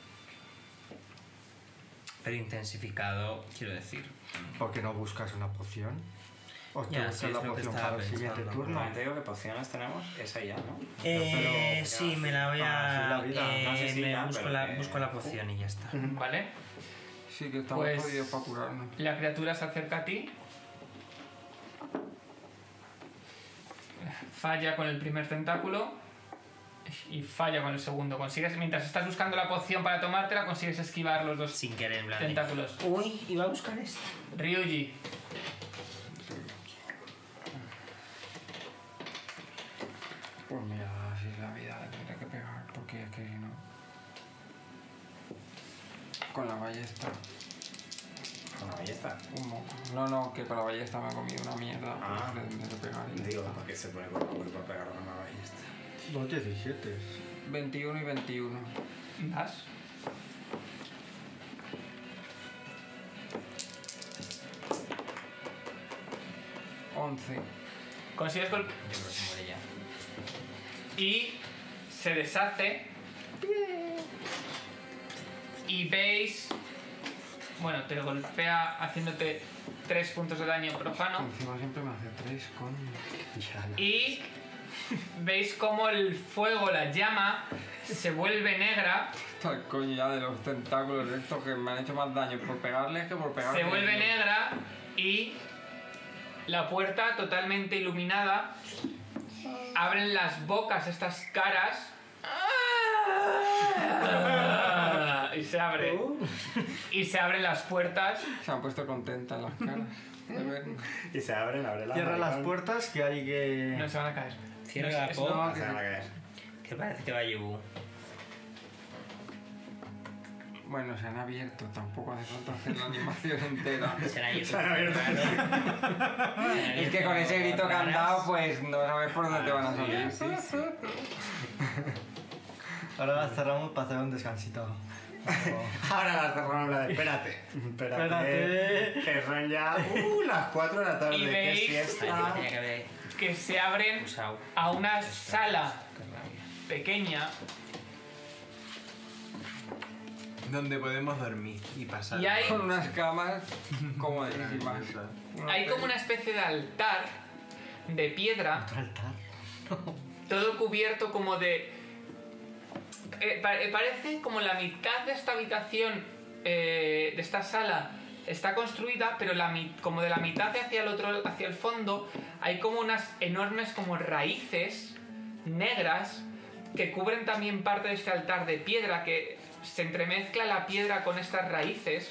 Pero intensificado, quiero decir. ¿Por qué no buscas una poción? ¿O te Ya, buscas sí, es la lo que poción estaba para el siguiente pensando. turno? Normalmente digo que pociones tenemos, esa ya, ¿no? Eh, pero- sí, me la voy Ah, sí, a... la vida. eh, No sé si me ya, busco, pero la, que- busco la poción y ya está. ¿Vale? Sí, que estamos Pues- jodidos para curarnos. La criatura se acerca a ti. Falla con el primer tentáculo. Y falla con el segundo. Consigues, mientras estás buscando la poción para tomártela, consigues esquivar los dos Sin querer, en plan de- tentáculos. Uy, iba a buscar esto. Ryuji. Pues mira, así es la vida, le tendré que pegar, porque es que si no... Con la ballesta, Con la ballesta. un moco. No, no, que con la ballesta me ha comido una mierda, Ah. pues le tendré que pegar. y ya Digo, está. ¿para qué se pone cuerpo a cuerpo a pegar con la ballesta? Dos diecisiete. veintiuno y veintiuno. ¿Das? once. Consigues gol- Yo creo que se muere ya. y se deshace. Y veis. Bueno, te golpea haciéndote tres puntos de daño profano. Encima siempre me hace tres, con... Y veis como el fuego, la llama, se vuelve negra. Está el coño ya de los tentáculos estos que me han hecho más daño por pegarles que por pegarles. Se vuelve negra y la puerta totalmente iluminada. Abren las bocas estas caras. Y se abre. Y se abren las puertas. Se han puesto contentas las caras de vernos. Y se abren, abre la Cierra las puertas que hay que... No se van a caer. Cierra No, la es- puerta. No, se van a caer. Que parece que va a Yubu. Bueno, se han abierto, tampoco hace falta hacer la animación entera. Se han abierto. Se han abierto. Es que con ese grito que han dado, pues no sabes por dónde te van a salir. Ahora las cerramos para hacer un descansito. Ahora las cerramos la de espérate. Espérate. Espérate. Que son ya uh, las cuatro de la tarde. Y Que veis- Ay, siesta. tenía que haber Que se abren usado. a una sala Qué rabia. pequeña. Donde podemos dormir y pasar. Y hay, Con unas camas comodísimas. hay como una especie de altar de piedra. Altar. Todo cubierto como de... eh, pa- eh, parece como la mitad de esta habitación, eh, de esta sala, está construida, pero la, mi- como de la mitad hacia el otro, hacia el fondo, hay como unas enormes como raíces negras que cubren también parte de este altar de piedra, que se entremezcla la piedra con estas raíces.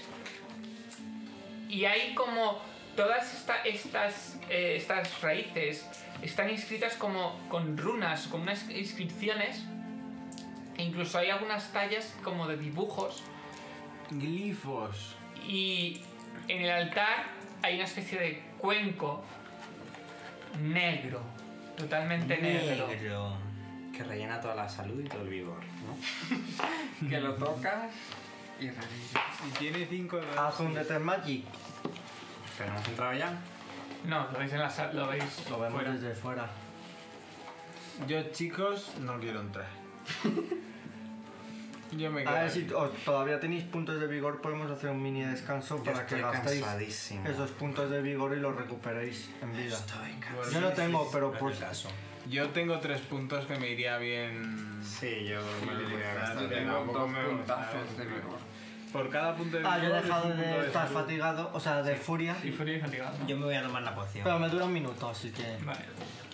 Y hay como todas esta- estas, eh, estas raíces están inscritas como con runas, con unas inscripciones. E incluso hay algunas tallas como de dibujos. Glifos. Y en el altar hay una especie de cuenco negro, totalmente negro. Negro. Que rellena toda la salud y todo el vigor, ¿no? Que lo tocas y revives. Y tiene cinco de Haz un Detect Magic. Pero hemos entrado ya. No, lo veis en la sala, lo veis Lo vemos fuera. desde fuera. Yo, chicos, no quiero entrar. Yo me quedo. A ver aquí. si os- todavía tenéis puntos de vigor, podemos hacer un mini descanso Yo para que estoy gastéis cansadísimo. esos puntos de vigor y los recuperéis en vida. Estoy Yo no tengo, pero No pues es el caso. Yo tengo tres puntos que me iría bien. Sí, yo me los voy a gastar. Yo Tengo tampoco dos me gusta, puntazos de ¿eh? vigor. Por cada punto de Ah, yo he vigor es dejado un punto de estar salud. fatigado, o sea, de furia. Y furia y fatigado. Yo me voy a tomar la poción. Pero me dura un minuto, así que... Vale.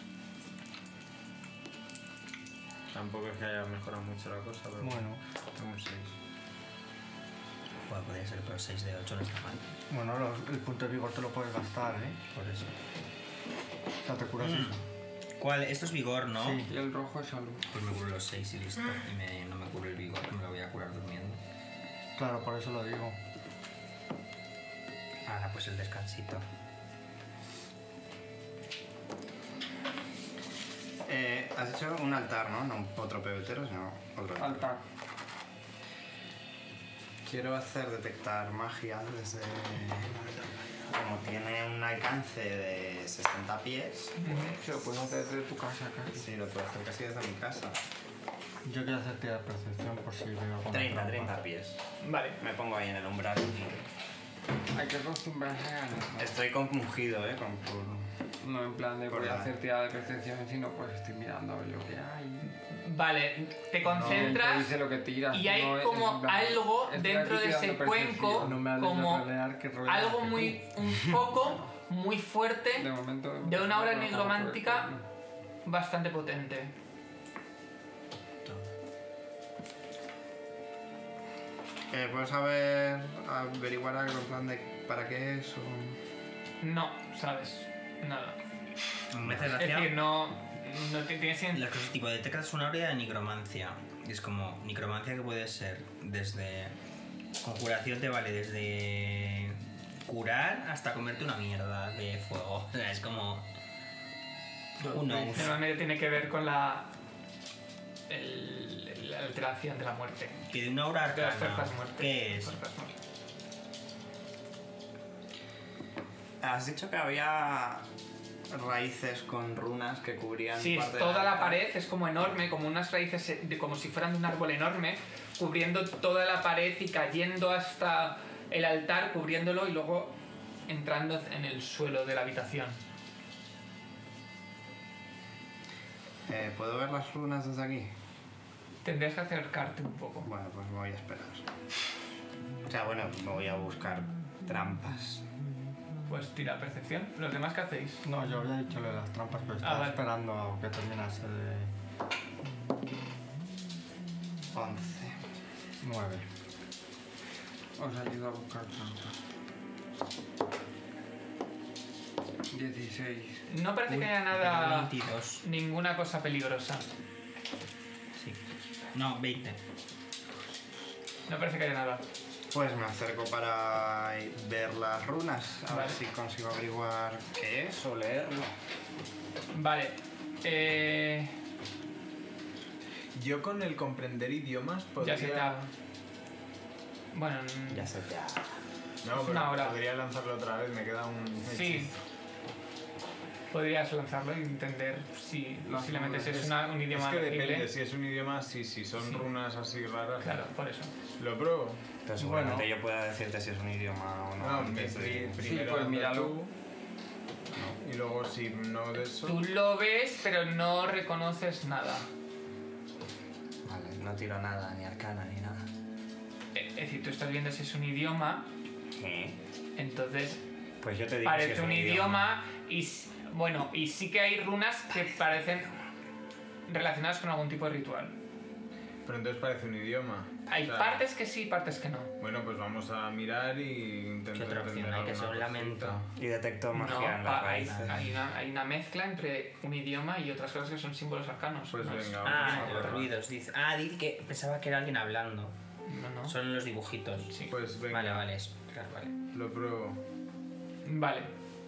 Tampoco es que haya mejorado mucho la cosa, pero Bueno, tengo un seis. Bueno, podría ser, pero seis de ocho no está mal. bueno, los- el punto de vigor te lo puedes gastar, ¿eh? Por eso. O sea, te curas eso. ¿Cuál? Esto es vigor, ¿no? Sí. Y el rojo es salud. Pues me curo los seis y listo. Y me- no me curo el vigor, que me lo voy a curar durmiendo. Claro, por eso lo digo. Ahora, pues el descansito. Eh, has hecho un altar, ¿no? No otro pebetero, sino otro altar. Altar. Quiero hacer detectar magia desde... Como tiene un alcance de sesenta pies, Se lo puedes hacer desde tu casa casi. sí, lo puedo hacer casi desde mi casa. Yo quiero hacer tira de percepción por si veo alguna treinta, trampa. treinta pies. Vale. Me pongo ahí en el umbral y... Hay que acostumbrarse a ganar. Estoy compungido, ¿eh? Con, por- No en plan de Por voy a nada. hacer tirada de percepción, sino pues estoy mirando a ver lo que hay. Vale, te Te concentras dice lo que tiras. y hay no es- como es en plan, algo estoy dentro aquí de ese tirando cuenco, percepción. No me hables como de rolear, que rolear algo que muy... tú. un foco muy fuerte De momento. de una aura no, no, no, nigromántica no, no. bastante potente. Eh, ¿Puedo saber, averiguar algo en plan de para qué es o...? No, sabes, nada. Me hace Es gracia. decir, no, no te tienes en- Las cosas tipo, detectas una área de necromancia. Y es como, necromancia que puede ser desde... Conjuración te vale desde curar hasta comerte una mierda de fuego. O sea, es como... Uno. Normalmente tiene que ver con la, el- la alteración de la muerte. Que de una aura De las arcana. fuerzas muerte. ¿Qué es? Fuerzas muerte. Has dicho que había raíces con runas que cubrían Sí, es parte toda del la altar. pared es como enorme, como unas raíces, eh, de, como si fueran de un árbol enorme, cubriendo toda la pared y cayendo hasta el altar, cubriéndolo y luego entrando en el suelo de la habitación. Eh, ¿Puedo ver las runas desde aquí? Tendrías que acercarte un poco. Bueno, pues me voy a esperar. O sea, bueno, me voy a buscar trampas. Pues tira percepción. ¿Los demás qué hacéis? No, yo había dicho lo de las trampas, pero estaba Ah, vale. esperando a que terminase de... once. nueve. Os ayudo a buscar trampas. dieciséis. No parece Uy, que haya tengo nada... veintidós. Ninguna cosa peligrosa. Sí. No, veinte. No parece que haya nada. Pues me acerco para ver las runas, a Vale. ver si consigo averiguar qué es o leerlo. Vale. Eh... Yo con el comprender idiomas podría... Ya se te ha... Bueno, mm, Ya sé, ya. No, Es pero una hora. podría lanzarlo otra vez, me queda un sí. hechizo. Podrías lanzarlo e entender si Las posiblemente si es runas. una- un idioma Es que legible. depende, si es un idioma, sí, si son Sí. runas así raras. Claro, por eso. Lo pruebo. Pero seguramente yo pueda decirte si es un idioma o no. No, antes me- de- pri- primero pues anda míralo. tú, y luego si no de eso... Tú lo ves, pero no reconoces nada. Vale, no tiro nada, ni arcana, ni nada. Eh, Es decir, tú estás viendo si es un idioma, ¿Qué? entonces Pues yo te digo parece si es un idioma y s- bueno, y sí que hay runas que parecen relacionadas con algún tipo de ritual. Pero entonces parece un idioma. Hay O sea, partes que sí, partes que no. Bueno, pues vamos a mirar y intentar ¿Qué otra opción entender hay? Que sea un alguna lamento. cosita. Y detecto No, magia en las pa- hay, raíces. hay una, hay una mezcla entre un idioma y otras cosas que son símbolos arcanos. Pues no es- venga, Ah, vamos a los probar. ruidos, dice. Ah, dice que pensaba que era alguien hablando. No, no. Son los dibujitos. Sí. Pues venga, Vale, vale, eso. Claro, vale. lo pruebo. Vale.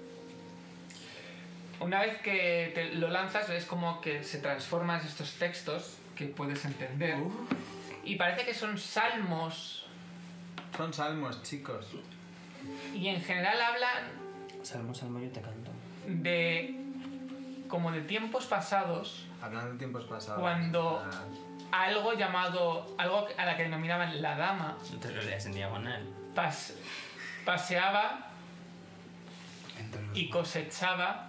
Una vez que te lo lanzas, es como que se transforman estos textos que puedes entender. Y parece que son salmos. Son salmos, chicos. Y en general hablan Salmo, salmo, yo te canto. de. Como de tiempos pasados. Hablando de tiempos pasados. Cuando- Ah, algo llamado, algo a la que denominaban la dama, No te lo leas en diagonal. pas- paseaba y cosechaba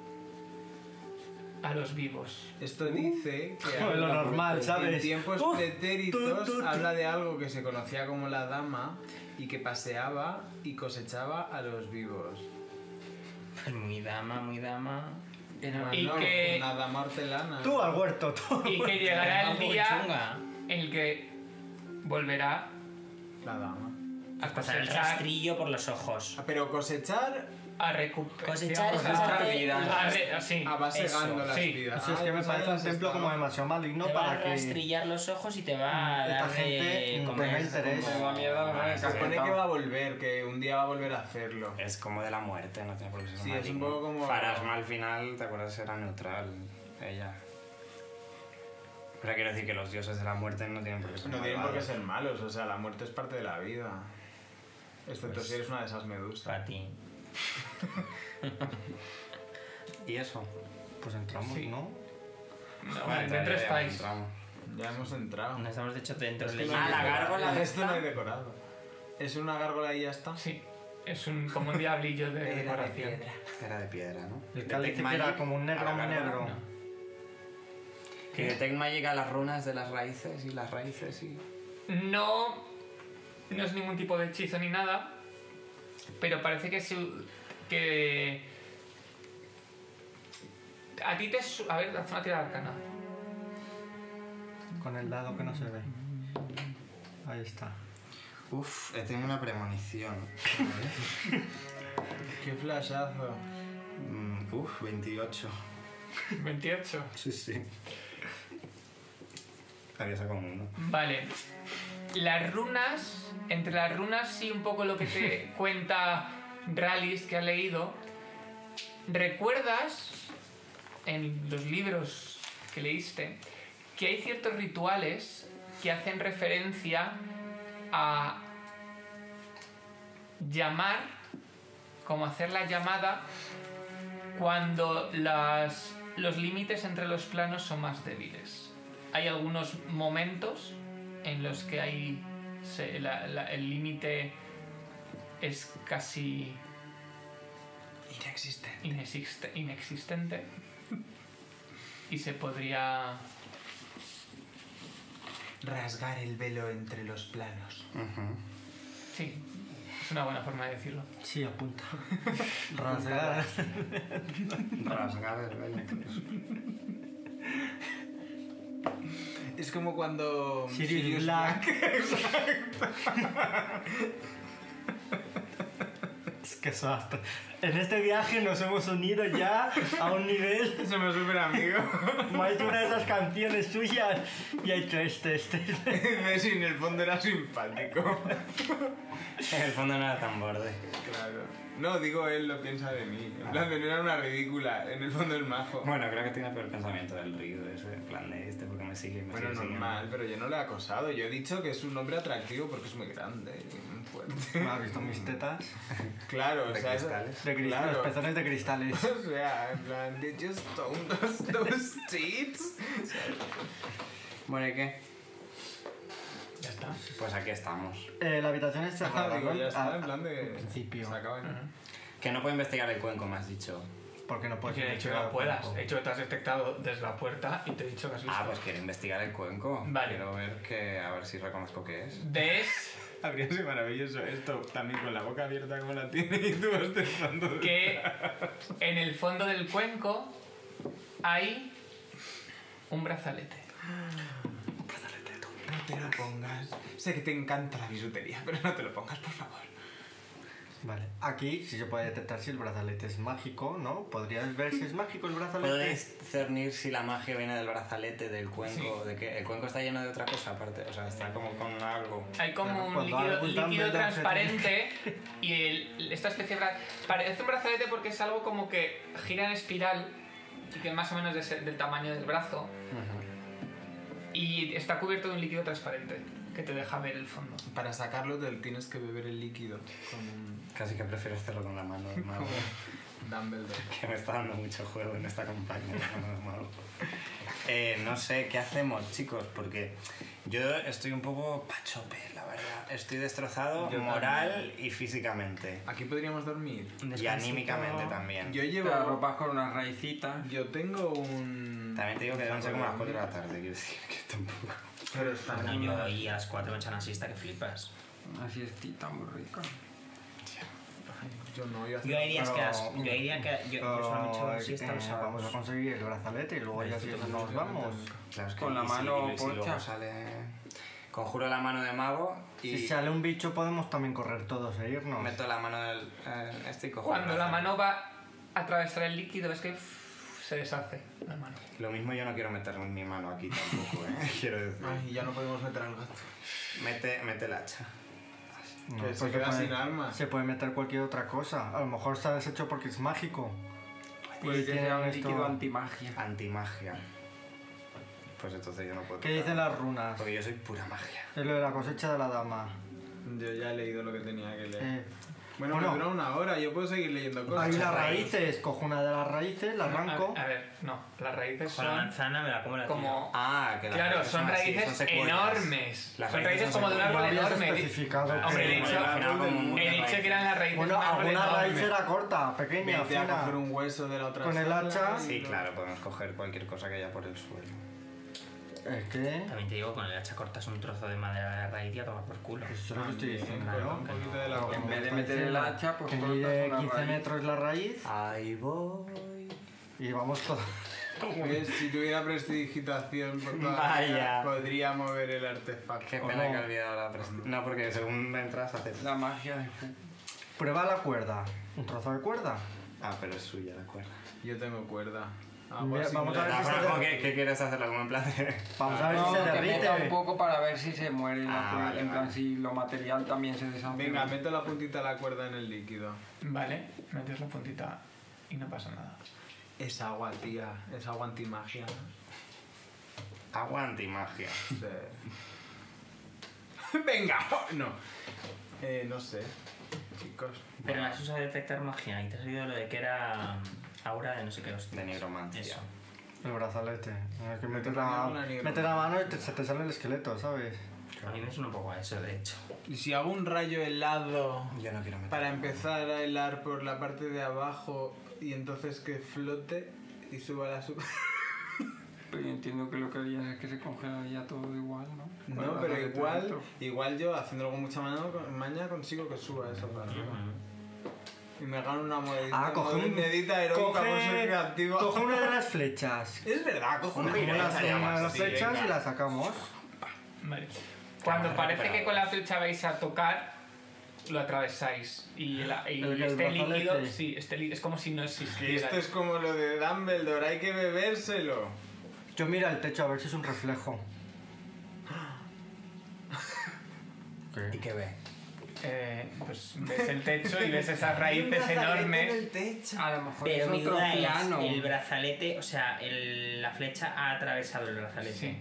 a los vivos. Esto dice que Como lo normal, ¿sabes? en tiempos Uh, pretéritos tu, tu, tu. habla de algo que se conocía como la dama y que paseaba y cosechaba a los vivos. Pues muy dama, muy dama. Bueno, Y que- una dama hortelana. Tú al huerto, tú. Y que llegará el Un poco día chunga. en el que volverá La dama. a Pasar el cosechar, rastrillo por los ojos. Ah, pero cosechar a recuperar. Cosechar es Cosechar bastante- vidas. A ver, así. ah, va segando Eso, las sí. vidas. Eso es Ah, que me pues parece ahí un templo las como estaba. demasiado maligno Te va a para que... rastrillar los ojos y te va a Esta dar de gente comer. tenga interés. Me da mierda, no me Se supone que va a volver, que un día va a volver a hacerlo. Es como de la muerte, no tiene por qué ser Sí, es un maligno. poco como- Pharasma al final, ¿te acuerdas? Era neutral, ella. Pero quiero decir que los dioses de la muerte no tienen por qué ser No tienen por qué malvados. ser malos, o sea, la muerte es parte de la vida. Excepto Pues- si eres una de esas medusas. Para ti. ¿Y eso? Pues entramos, Sí. ¿no? No, Vale, dentro ya estáis. entramos. Ya hemos entrado. No estamos de hecho dentro Es del que no Ah, hay la decorado. gárgola Esto esta. no hay decorado. Es una gárgola y ya está. Sí, es un, como un diablillo de decoración. Era de piedra, ¿no? El De cáliz Tech que era Magic como un negro, a la muy gárgola, negro. no. Que de Tech Magic a las runas de las raíces y las raíces y... No, no es ningún tipo de hechizo ni nada, pero parece que se, que a ti te su- a ver, haz una tirada arcana. Con el dado que no se ve. Ahí está. Uf, he tenido una premonición. Qué flashazo. Mm, Uf, veintiocho. veintiocho. Sí, sí. Había sacado un uno. Vale. Las runas, entre las runas y un poco lo que te cuenta Rallis que ha leído, ¿recuerdas en los libros que leíste que hay ciertos rituales que hacen referencia a llamar, como hacer la llamada cuando las, los límites entre los planos son más débiles? Hay algunos momentos en los que hay se- la- la- el límite es casi Inexistente. inexiste- inexistente y se podría Rasgar el velo entre los planos. Ujú. sí, es una buena forma de decirlo. Sí, apunta. Rasgar. Rasgar el velo. entonces. Es como cuando Sirius Black. Es que eso hasta... En este viaje nos hemos unido ya a un nivel... Somos súper amigos. Me ha hecho una de esas canciones suyas y ha hecho este, este. Messi en el fondo era simpático. En el fondo no era tan borde. Claro. No, digo, él lo piensa de mí. En plan, de no era una ridícula. En el fondo el majo. Bueno, creo que tiene peor pensamiento del río ese, en plan de este, porque me sigue y me Bueno, sigue normal, pero yo no le he acosado. Yo he dicho que es un hombre atractivo porque es muy grande y muy fuerte. ¿Me has visto mis tetas? Claro, o De sea, es- cristales. De cristales, Claro. pezones de cristales. O sea, en plan, did you stone those, those tits? Bueno, ¿y qué? Ya está. Pues aquí estamos. Eh, la habitación es cerrada, Digo, ¿no? ya está, Ah, en plan de... al principio. Se acaba aquí. Que no puedo investigar el cuenco, me has dicho. Porque no puedes Porque he dicho que investigar no puedas. tampoco. He dicho que te has detectado desde la puerta y te he dicho que has visto. Ah, pues quiero investigar el cuenco. Vale. Quiero ver que, a ver si reconozco qué es. Ves Habría sido maravilloso esto, también con la boca abierta como la tiene y tú bostezando. de- que en el fondo del cuenco hay un brazalete. No te lo pongas. Sé que te encanta la bisutería, pero no te lo pongas, por favor. Vale. Aquí sí se puede detectar si el brazalete es mágico, ¿no? ¿Podrías ver si es mágico el brazalete? ¿Puedo discernir si la magia viene del brazalete, del cuenco, de que el cuenco está lleno de otra cosa aparte? O sea, está como con algo. Hay como Pero un cuando líquido, algo tan líquido verdad se transparente y el- esta especie de bra- parece un brazalete porque es algo como que gira en espiral y que más o menos es del tamaño del brazo y está cubierto de un líquido transparente que te deja ver el fondo. Para sacarlo te tienes que beber el líquido con un Casi que prefiero hacerlo con la mano del mago, Dumbledore. que me está dando mucho juego en esta campaña. la mano del mago. Eh, no sé, ¿qué hacemos, chicos? Porque yo estoy un poco pachope, la verdad. Estoy destrozado Yo moral también. y físicamente. Aquí podríamos dormir. Un Y descansito. anímicamente también. Yo Te llevo... arropas con unas raicitas. Yo tengo un... También te digo que deben ser como las cuatro de la tarde, quiero decir que tampoco... Pero está Bueno, yo ahí a las cuatro me echan la siesta que flipas. Así está muy rica. Yo no, yo hace- Yo hay días que... Pero- las- Yo hay días que... Yo, yo solo me echo Pero, siesta eh, los vamos a sábados. conseguir el brazalete y luego ya si eso nos vamos. Claro, es que Con la y si- mano y si luego pocha. sale... Conjuro la mano de mago y Si sale un bicho podemos también correr todos e irnos. meto la mano del... Eh, este y cojo Cuando el la brazo. mano va a atravesar el líquido, ves que uff, se deshace la mano. Lo mismo yo no quiero meter mi mano aquí tampoco, ¿eh? Quiero decir... Ay, ya no podemos meter al gato. Mete, mete el hacha. No, Que se pues queda puede- sin armas. Se puede meter cualquier otra cosa. A lo mejor se ha deshecho porque es mágico. Puede Y que tienen sea un esto- líquido antimagia. Antimagia. Pues entonces yo no puedo... ¿Qué dicen las runas? Porque yo soy pura magia. Es lo de la cosecha de la dama. Yo ya he leído lo que tenía que leer. Eh, Bueno, bueno. me dura una hora, yo puedo seguir leyendo cosas. hay las raíces. Cojo una de las raíces, la arranco. A, a ver, no, las raíces Con la son manzana me la como la como... Ah, que las Claro, raíces son así, raíces son secuoyas. enormes. Las Son raíces raíces son como de un secuoyas. árbol No habías enorme. especificado. Hombre, que- de hecho, Imaginaba como un- he dicho que eran las raíces Bueno, de un árbol alguna raíz enorme. era corta, pequeña, Vete a fina. coger un hueso de la otra Con el sala hacha. y Sí, lo- claro, podemos coger cualquier cosa que haya por el suelo. Es que... También te digo, con el hacha cortas un trozo de madera de la raíz y a tomar por culo. Eso es lo que estoy diciendo, Corta ¿no? un poquito de la Pero En como vez de está meter el diciendo hacha, pues que cortas mide una quince raíz. metros la raíz Ahí voy. y vamos todos. ¿Ves? Si tuviera prestidigitación, por toda la Vaya. vida, podría mover el artefacto. Qué ¿O pena no? que he olvidado la presti... No, porque según entras hace... La magia de Fu. Prueba la cuerda. Un trozo de cuerda. Ah, pero es suya la cuerda. Yo tengo cuerda. Ah, Mira, pues sí, vamos me a ver la- si Ah, se pero ¿cómo derrite. que- ¿Qué quieres hacerlo? Como en plan de... Vamos a ver No, si se que meta un derrite. poco para ver si se muere la Ah, cuerda. vale, En plan, vale. si lo material también se deshace. Venga, meto la puntita de la cuerda en el líquido. Vale, metes la puntita y no pasa nada. Es agua, tía. Es agua antimagia. Agua antimagia. Sí. Venga, no. Eh, no sé, chicos. Pero has usado detectar magia y te has oído lo de que era aura de no sé qué hostia. De nigromancia. Eso. El brazalete. Es que metes Una la, negra. metes la mano y te- se te sale el esqueleto, ¿sabes? A mí me suena un poco a eso, de hecho. Y si hago un rayo helado Yo no quiero meter... para empezar a helar por la parte de abajo y entonces que flote y suba la sub... Pero yo entiendo que lo que harías es que se congelaría todo igual, ¿no? Con No, el pero brazalete igual, dentro. igual yo haciéndolo con mucha mano, con- maña consigo que suba eso para arriba. Y me gano una monedita, Ah, coge un- monedita heroica por ser creativo. coge una de las flechas. Es verdad, coge una Cogemos las, flecha, una de las sí, flechas venga. y la sacamos. Vale. Cuando Claro, parece pero- que con la flecha vais a tocar, lo atravesáis. Y, la- y El- el este brazalete. líquido, sí, este li- es como si no Que existiera. esto es como lo de Dumbledore, hay que bebérselo. Yo mira el techo a ver si es un reflejo. ¿Y qué ve? Eh, pues ves el techo y ves esas raíces enormes. A lo mejor Pero es mi otro duda plano. es, el brazalete, o sea, el- la flecha ha atravesado el brazalete. Sí.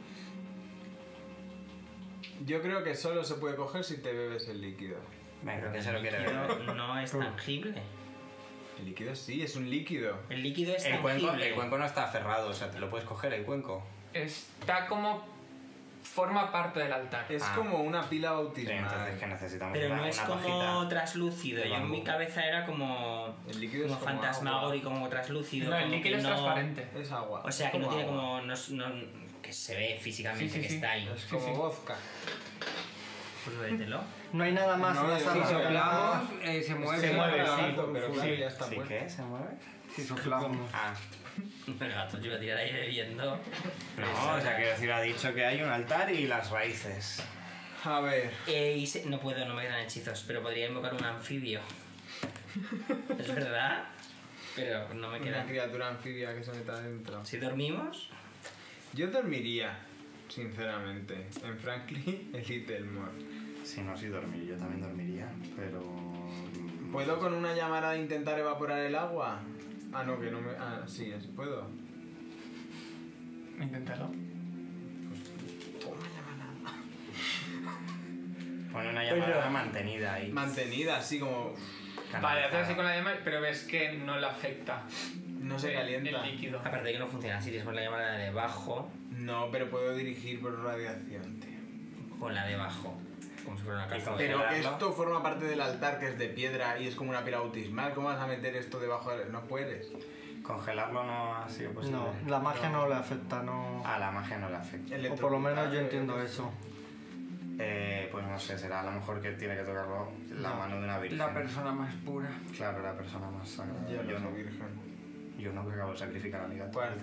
Yo creo que solo se puede coger si te bebes el líquido. Venga, que el se lo quiere ver. líquido no es tangible. El líquido sí, es un líquido. El líquido es El cuenco, tangible. el cuenco no está cerrado, o sea, te lo puedes coger el cuenco. Está como... forma parte del altar. Es Ah. como una pila Sí, bautismal. entonces que necesitamos Pero una, no es una como pajita. translúcido. de Yo en bambú. mi cabeza era como, El líquido es como como fantasmagórico, como translúcido. No, el como líquido que es no- transparente. Es agua. O sea, es que no como tiene agua. como... No, es- no- que se ve físicamente Sí, sí, que sí. está ahí. Es como Sí, sí. vodka. Pues vételo. No hay nada más No, en la si Si sala. soplamos, eh, se mueve. Se mueve, el sí. gato. Pero Sí. claro, ya está ¿Sí muerto. qué? ¿Se mueve? Si soplamos. Ah. El gato yo iba a tirar ahí bebiendo. No, o sea, quiero decir, ha dicho que hay un altar y las raíces. A ver. Eh, y se- no puedo, no me quedan hechizos, pero podría invocar un anfibio. Es verdad, pero no me Una quedan. criatura anfibia que se meta adentro. Si dormimos, Yo dormiría, sinceramente, en Franklin el Littlemore. Si no, sí dormir. Yo también dormiría, pero... ¿Puedo con una llamada intentar evaporar el agua? Ah, no, que no me... Ah, sí, es, puedo. Inténtalo. Pone una llamada mantenida ahí. Mantenida, así como... Vale, haces así con la llama, pero ves que no le afecta. No se el- calienta. El líquido. Aparte de que no funciona así, tienes la llamada de debajo No, pero puedo dirigir por radiación, tío. con la de abajo. Como si fuera una calza. Pero Congelarlo. esto forma parte del altar que es de piedra y es como una pila bautismal. ¿Cómo vas a meter esto debajo de...? No puedes. Congelarlo no ha sido posible. No, la magia no le afecta, no... Ah, la magia no le afecta. O por lo menos yo Electrocutar, entiendo eh, eso. Eh, pues no sé, será a lo mejor que tiene que tocarlo la No. mano de una virgen. La persona más pura. Claro, la persona más sagrada. Yo yo no no, soy virgen. yo no que acabo de sacrificar a mi gato. ¿Cuál?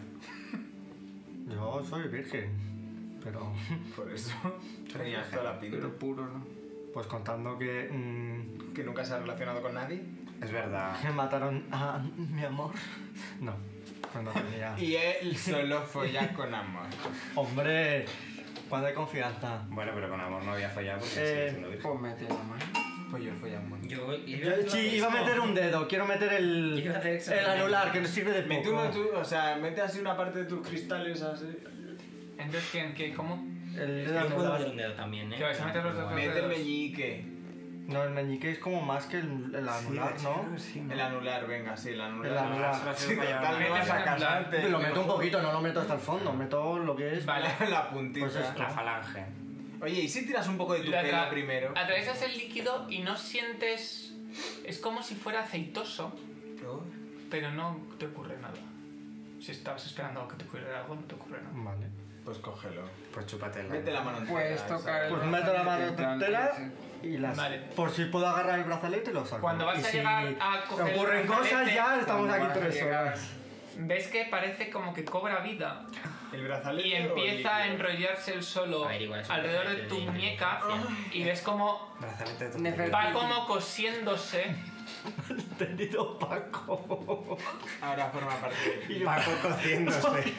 Yo soy virgen, pero... Por eso tenías toda la pinta. Pero puro, ¿no? Pues contando que... mm, ¿Que nunca se ha relacionado con nadie? Es verdad. que mataron a mi amor. No, cuando tenía... Y él solo folla con amor. Hombre, cuando hay confianza. Bueno, pero con amor no había fallado porque Eh, sigue siendo virgen. Pues mete la mano. Pues yo folla amor. Yo, Yo sí, iba a meter un dedo, quiero meter el, Iba a hacer el exactamente. anular, que nos sirve de Mete poco. uno tú, o sea, mete así una parte de tus cristales así. Entonces, ¿quién, qué, ¿cómo? El dedo Yo puedo anular. meter un dedo también, ¿eh? ¿Que vais a meter los dos Mete el dedos? meñique. No, el meñique es como más que el, el anular, ¿no? El anular, venga, sí, el anular. El anular. Sí, total, no Metes vas a el casarte. Lo meto un poquito, no lo meto hasta el fondo, meto lo que es... Vale. La puntita. Pues esto. La falange. Oye, ¿y si tiras un poco de tu Lo pelo atra- primero? Atraviesas el líquido y no sientes... Es como si fuera aceitoso, pero no te ocurre nada. Si estabas esperando que te ocurriera algo, no te ocurre nada. Vale. Pues cógelo. Pues chúpatela. Mete la mano en Puedes tocar el Pues meto la mano brazalete, entera ese. y las... Vale. Por si puedo agarrar el brazalete, lo saco. Cuando vas Y a si llegar a coger el ocurren cosas brazalete, ya, estamos cuando aquí vas a tres llegar- horas. Ves que parece como que cobra vida El brazalete. y o el empieza a líquido? enrollarse el solo A ver, igual es un alrededor de brazalete tu de muñeca inteligencia. y ves como Brazalete de Nefer- va como cosiéndose. Entendido, Paco. Ahora forma parte de... Paco cociéndose.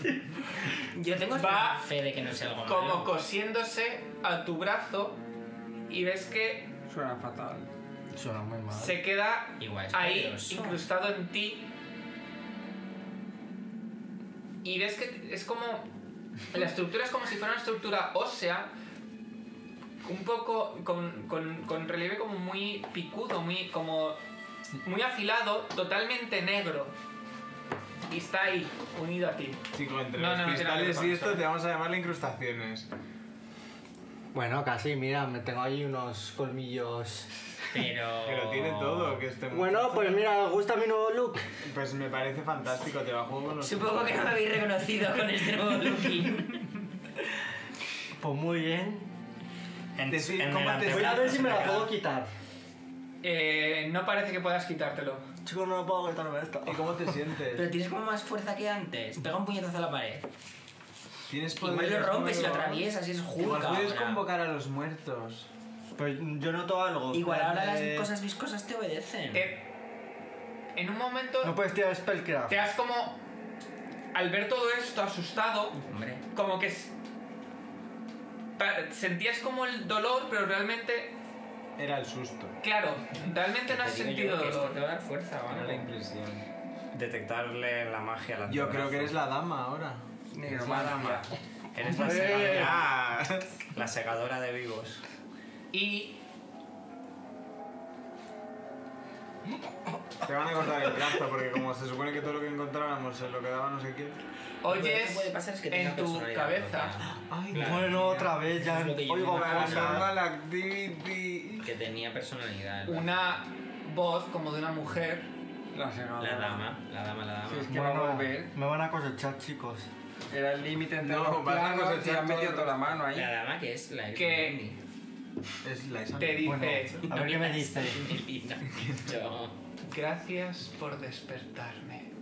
Yo tengo Va fe de que no sea algo como malo. cosiéndose a tu brazo y ves que Suena fatal. Suena muy mal. se queda Igual es ahí peligroso. incrustado en ti y ves que es como la estructura es como si fuera una estructura ósea un poco con, con, con relieve como muy picudo, muy como muy afilado, totalmente negro y está ahí unido a ti. Chico, entre No, los no, no tiene nada que ver cristales con y eso. esto te vamos a llamarle incrustaciones. Bueno, casi, mira, me tengo ahí unos colmillos. Pero... Pero tiene todo, que este Bueno, muchacho- pues mira, ¿os gusta mi nuevo look? Pues me parece fantástico, te va a juego con los... Supongo que no me habéis reconocido con este nuevo looking. Pues muy bien. En, Te sí, en ¿cómo el te- Voy a antebrazo ver si se me la queda- puedo quitar. Eh, no parece que puedas quitártelo. Chicos, no me puedo quitarme esto. ¿Y cómo te sientes? Pero tienes como más fuerza que antes. Pega un puñetazo a la pared. Tienes Igual poderes lo rompes y lo nuevos. atraviesas y es Hulk Igual puedes ahora. convocar a los muertos. Pues yo noto algo. Igual ahora las Eh, cosas viscosas te obedecen. Eh, en un momento No puedes tirar Spellcraft. te has como al ver todo esto asustado, Hombre. como que s- pa- sentías como el dolor, pero realmente, Era el susto. claro, realmente no has Te digo sentido yo que esto te dolor. va a dar fuerza, Era la ¿vale? impresión. Detectarle la magia al Yo creo antebrazo. que eres la dama ahora. Negro, la dama. Eres la Eh. segadora. La segadora de vivos. Y Te van a cortar el brazo porque como se supone que todo lo que encontráramos se lo quedaba no sé qué. Lo que oyes puede pasar es que tenga en tu personalidad cabeza propia. Ay, Claro. Bueno, otra vez ya Es lo que yo oigo me imagino. cosas. Paranormal activity. Que tenía personalidad. una voz como de una mujer. La segadora. La dama, la dama, la dama. Sí, es que va a volver. me van a cosechar, chicos. Era el límite entre No, los vas a planos y cosechar han metido todo. toda la mano ahí. La dama que es la ex Que- Es la Isabel. Te dice, Bueno, a ver qué me dice. Yo. gracias por despertarme.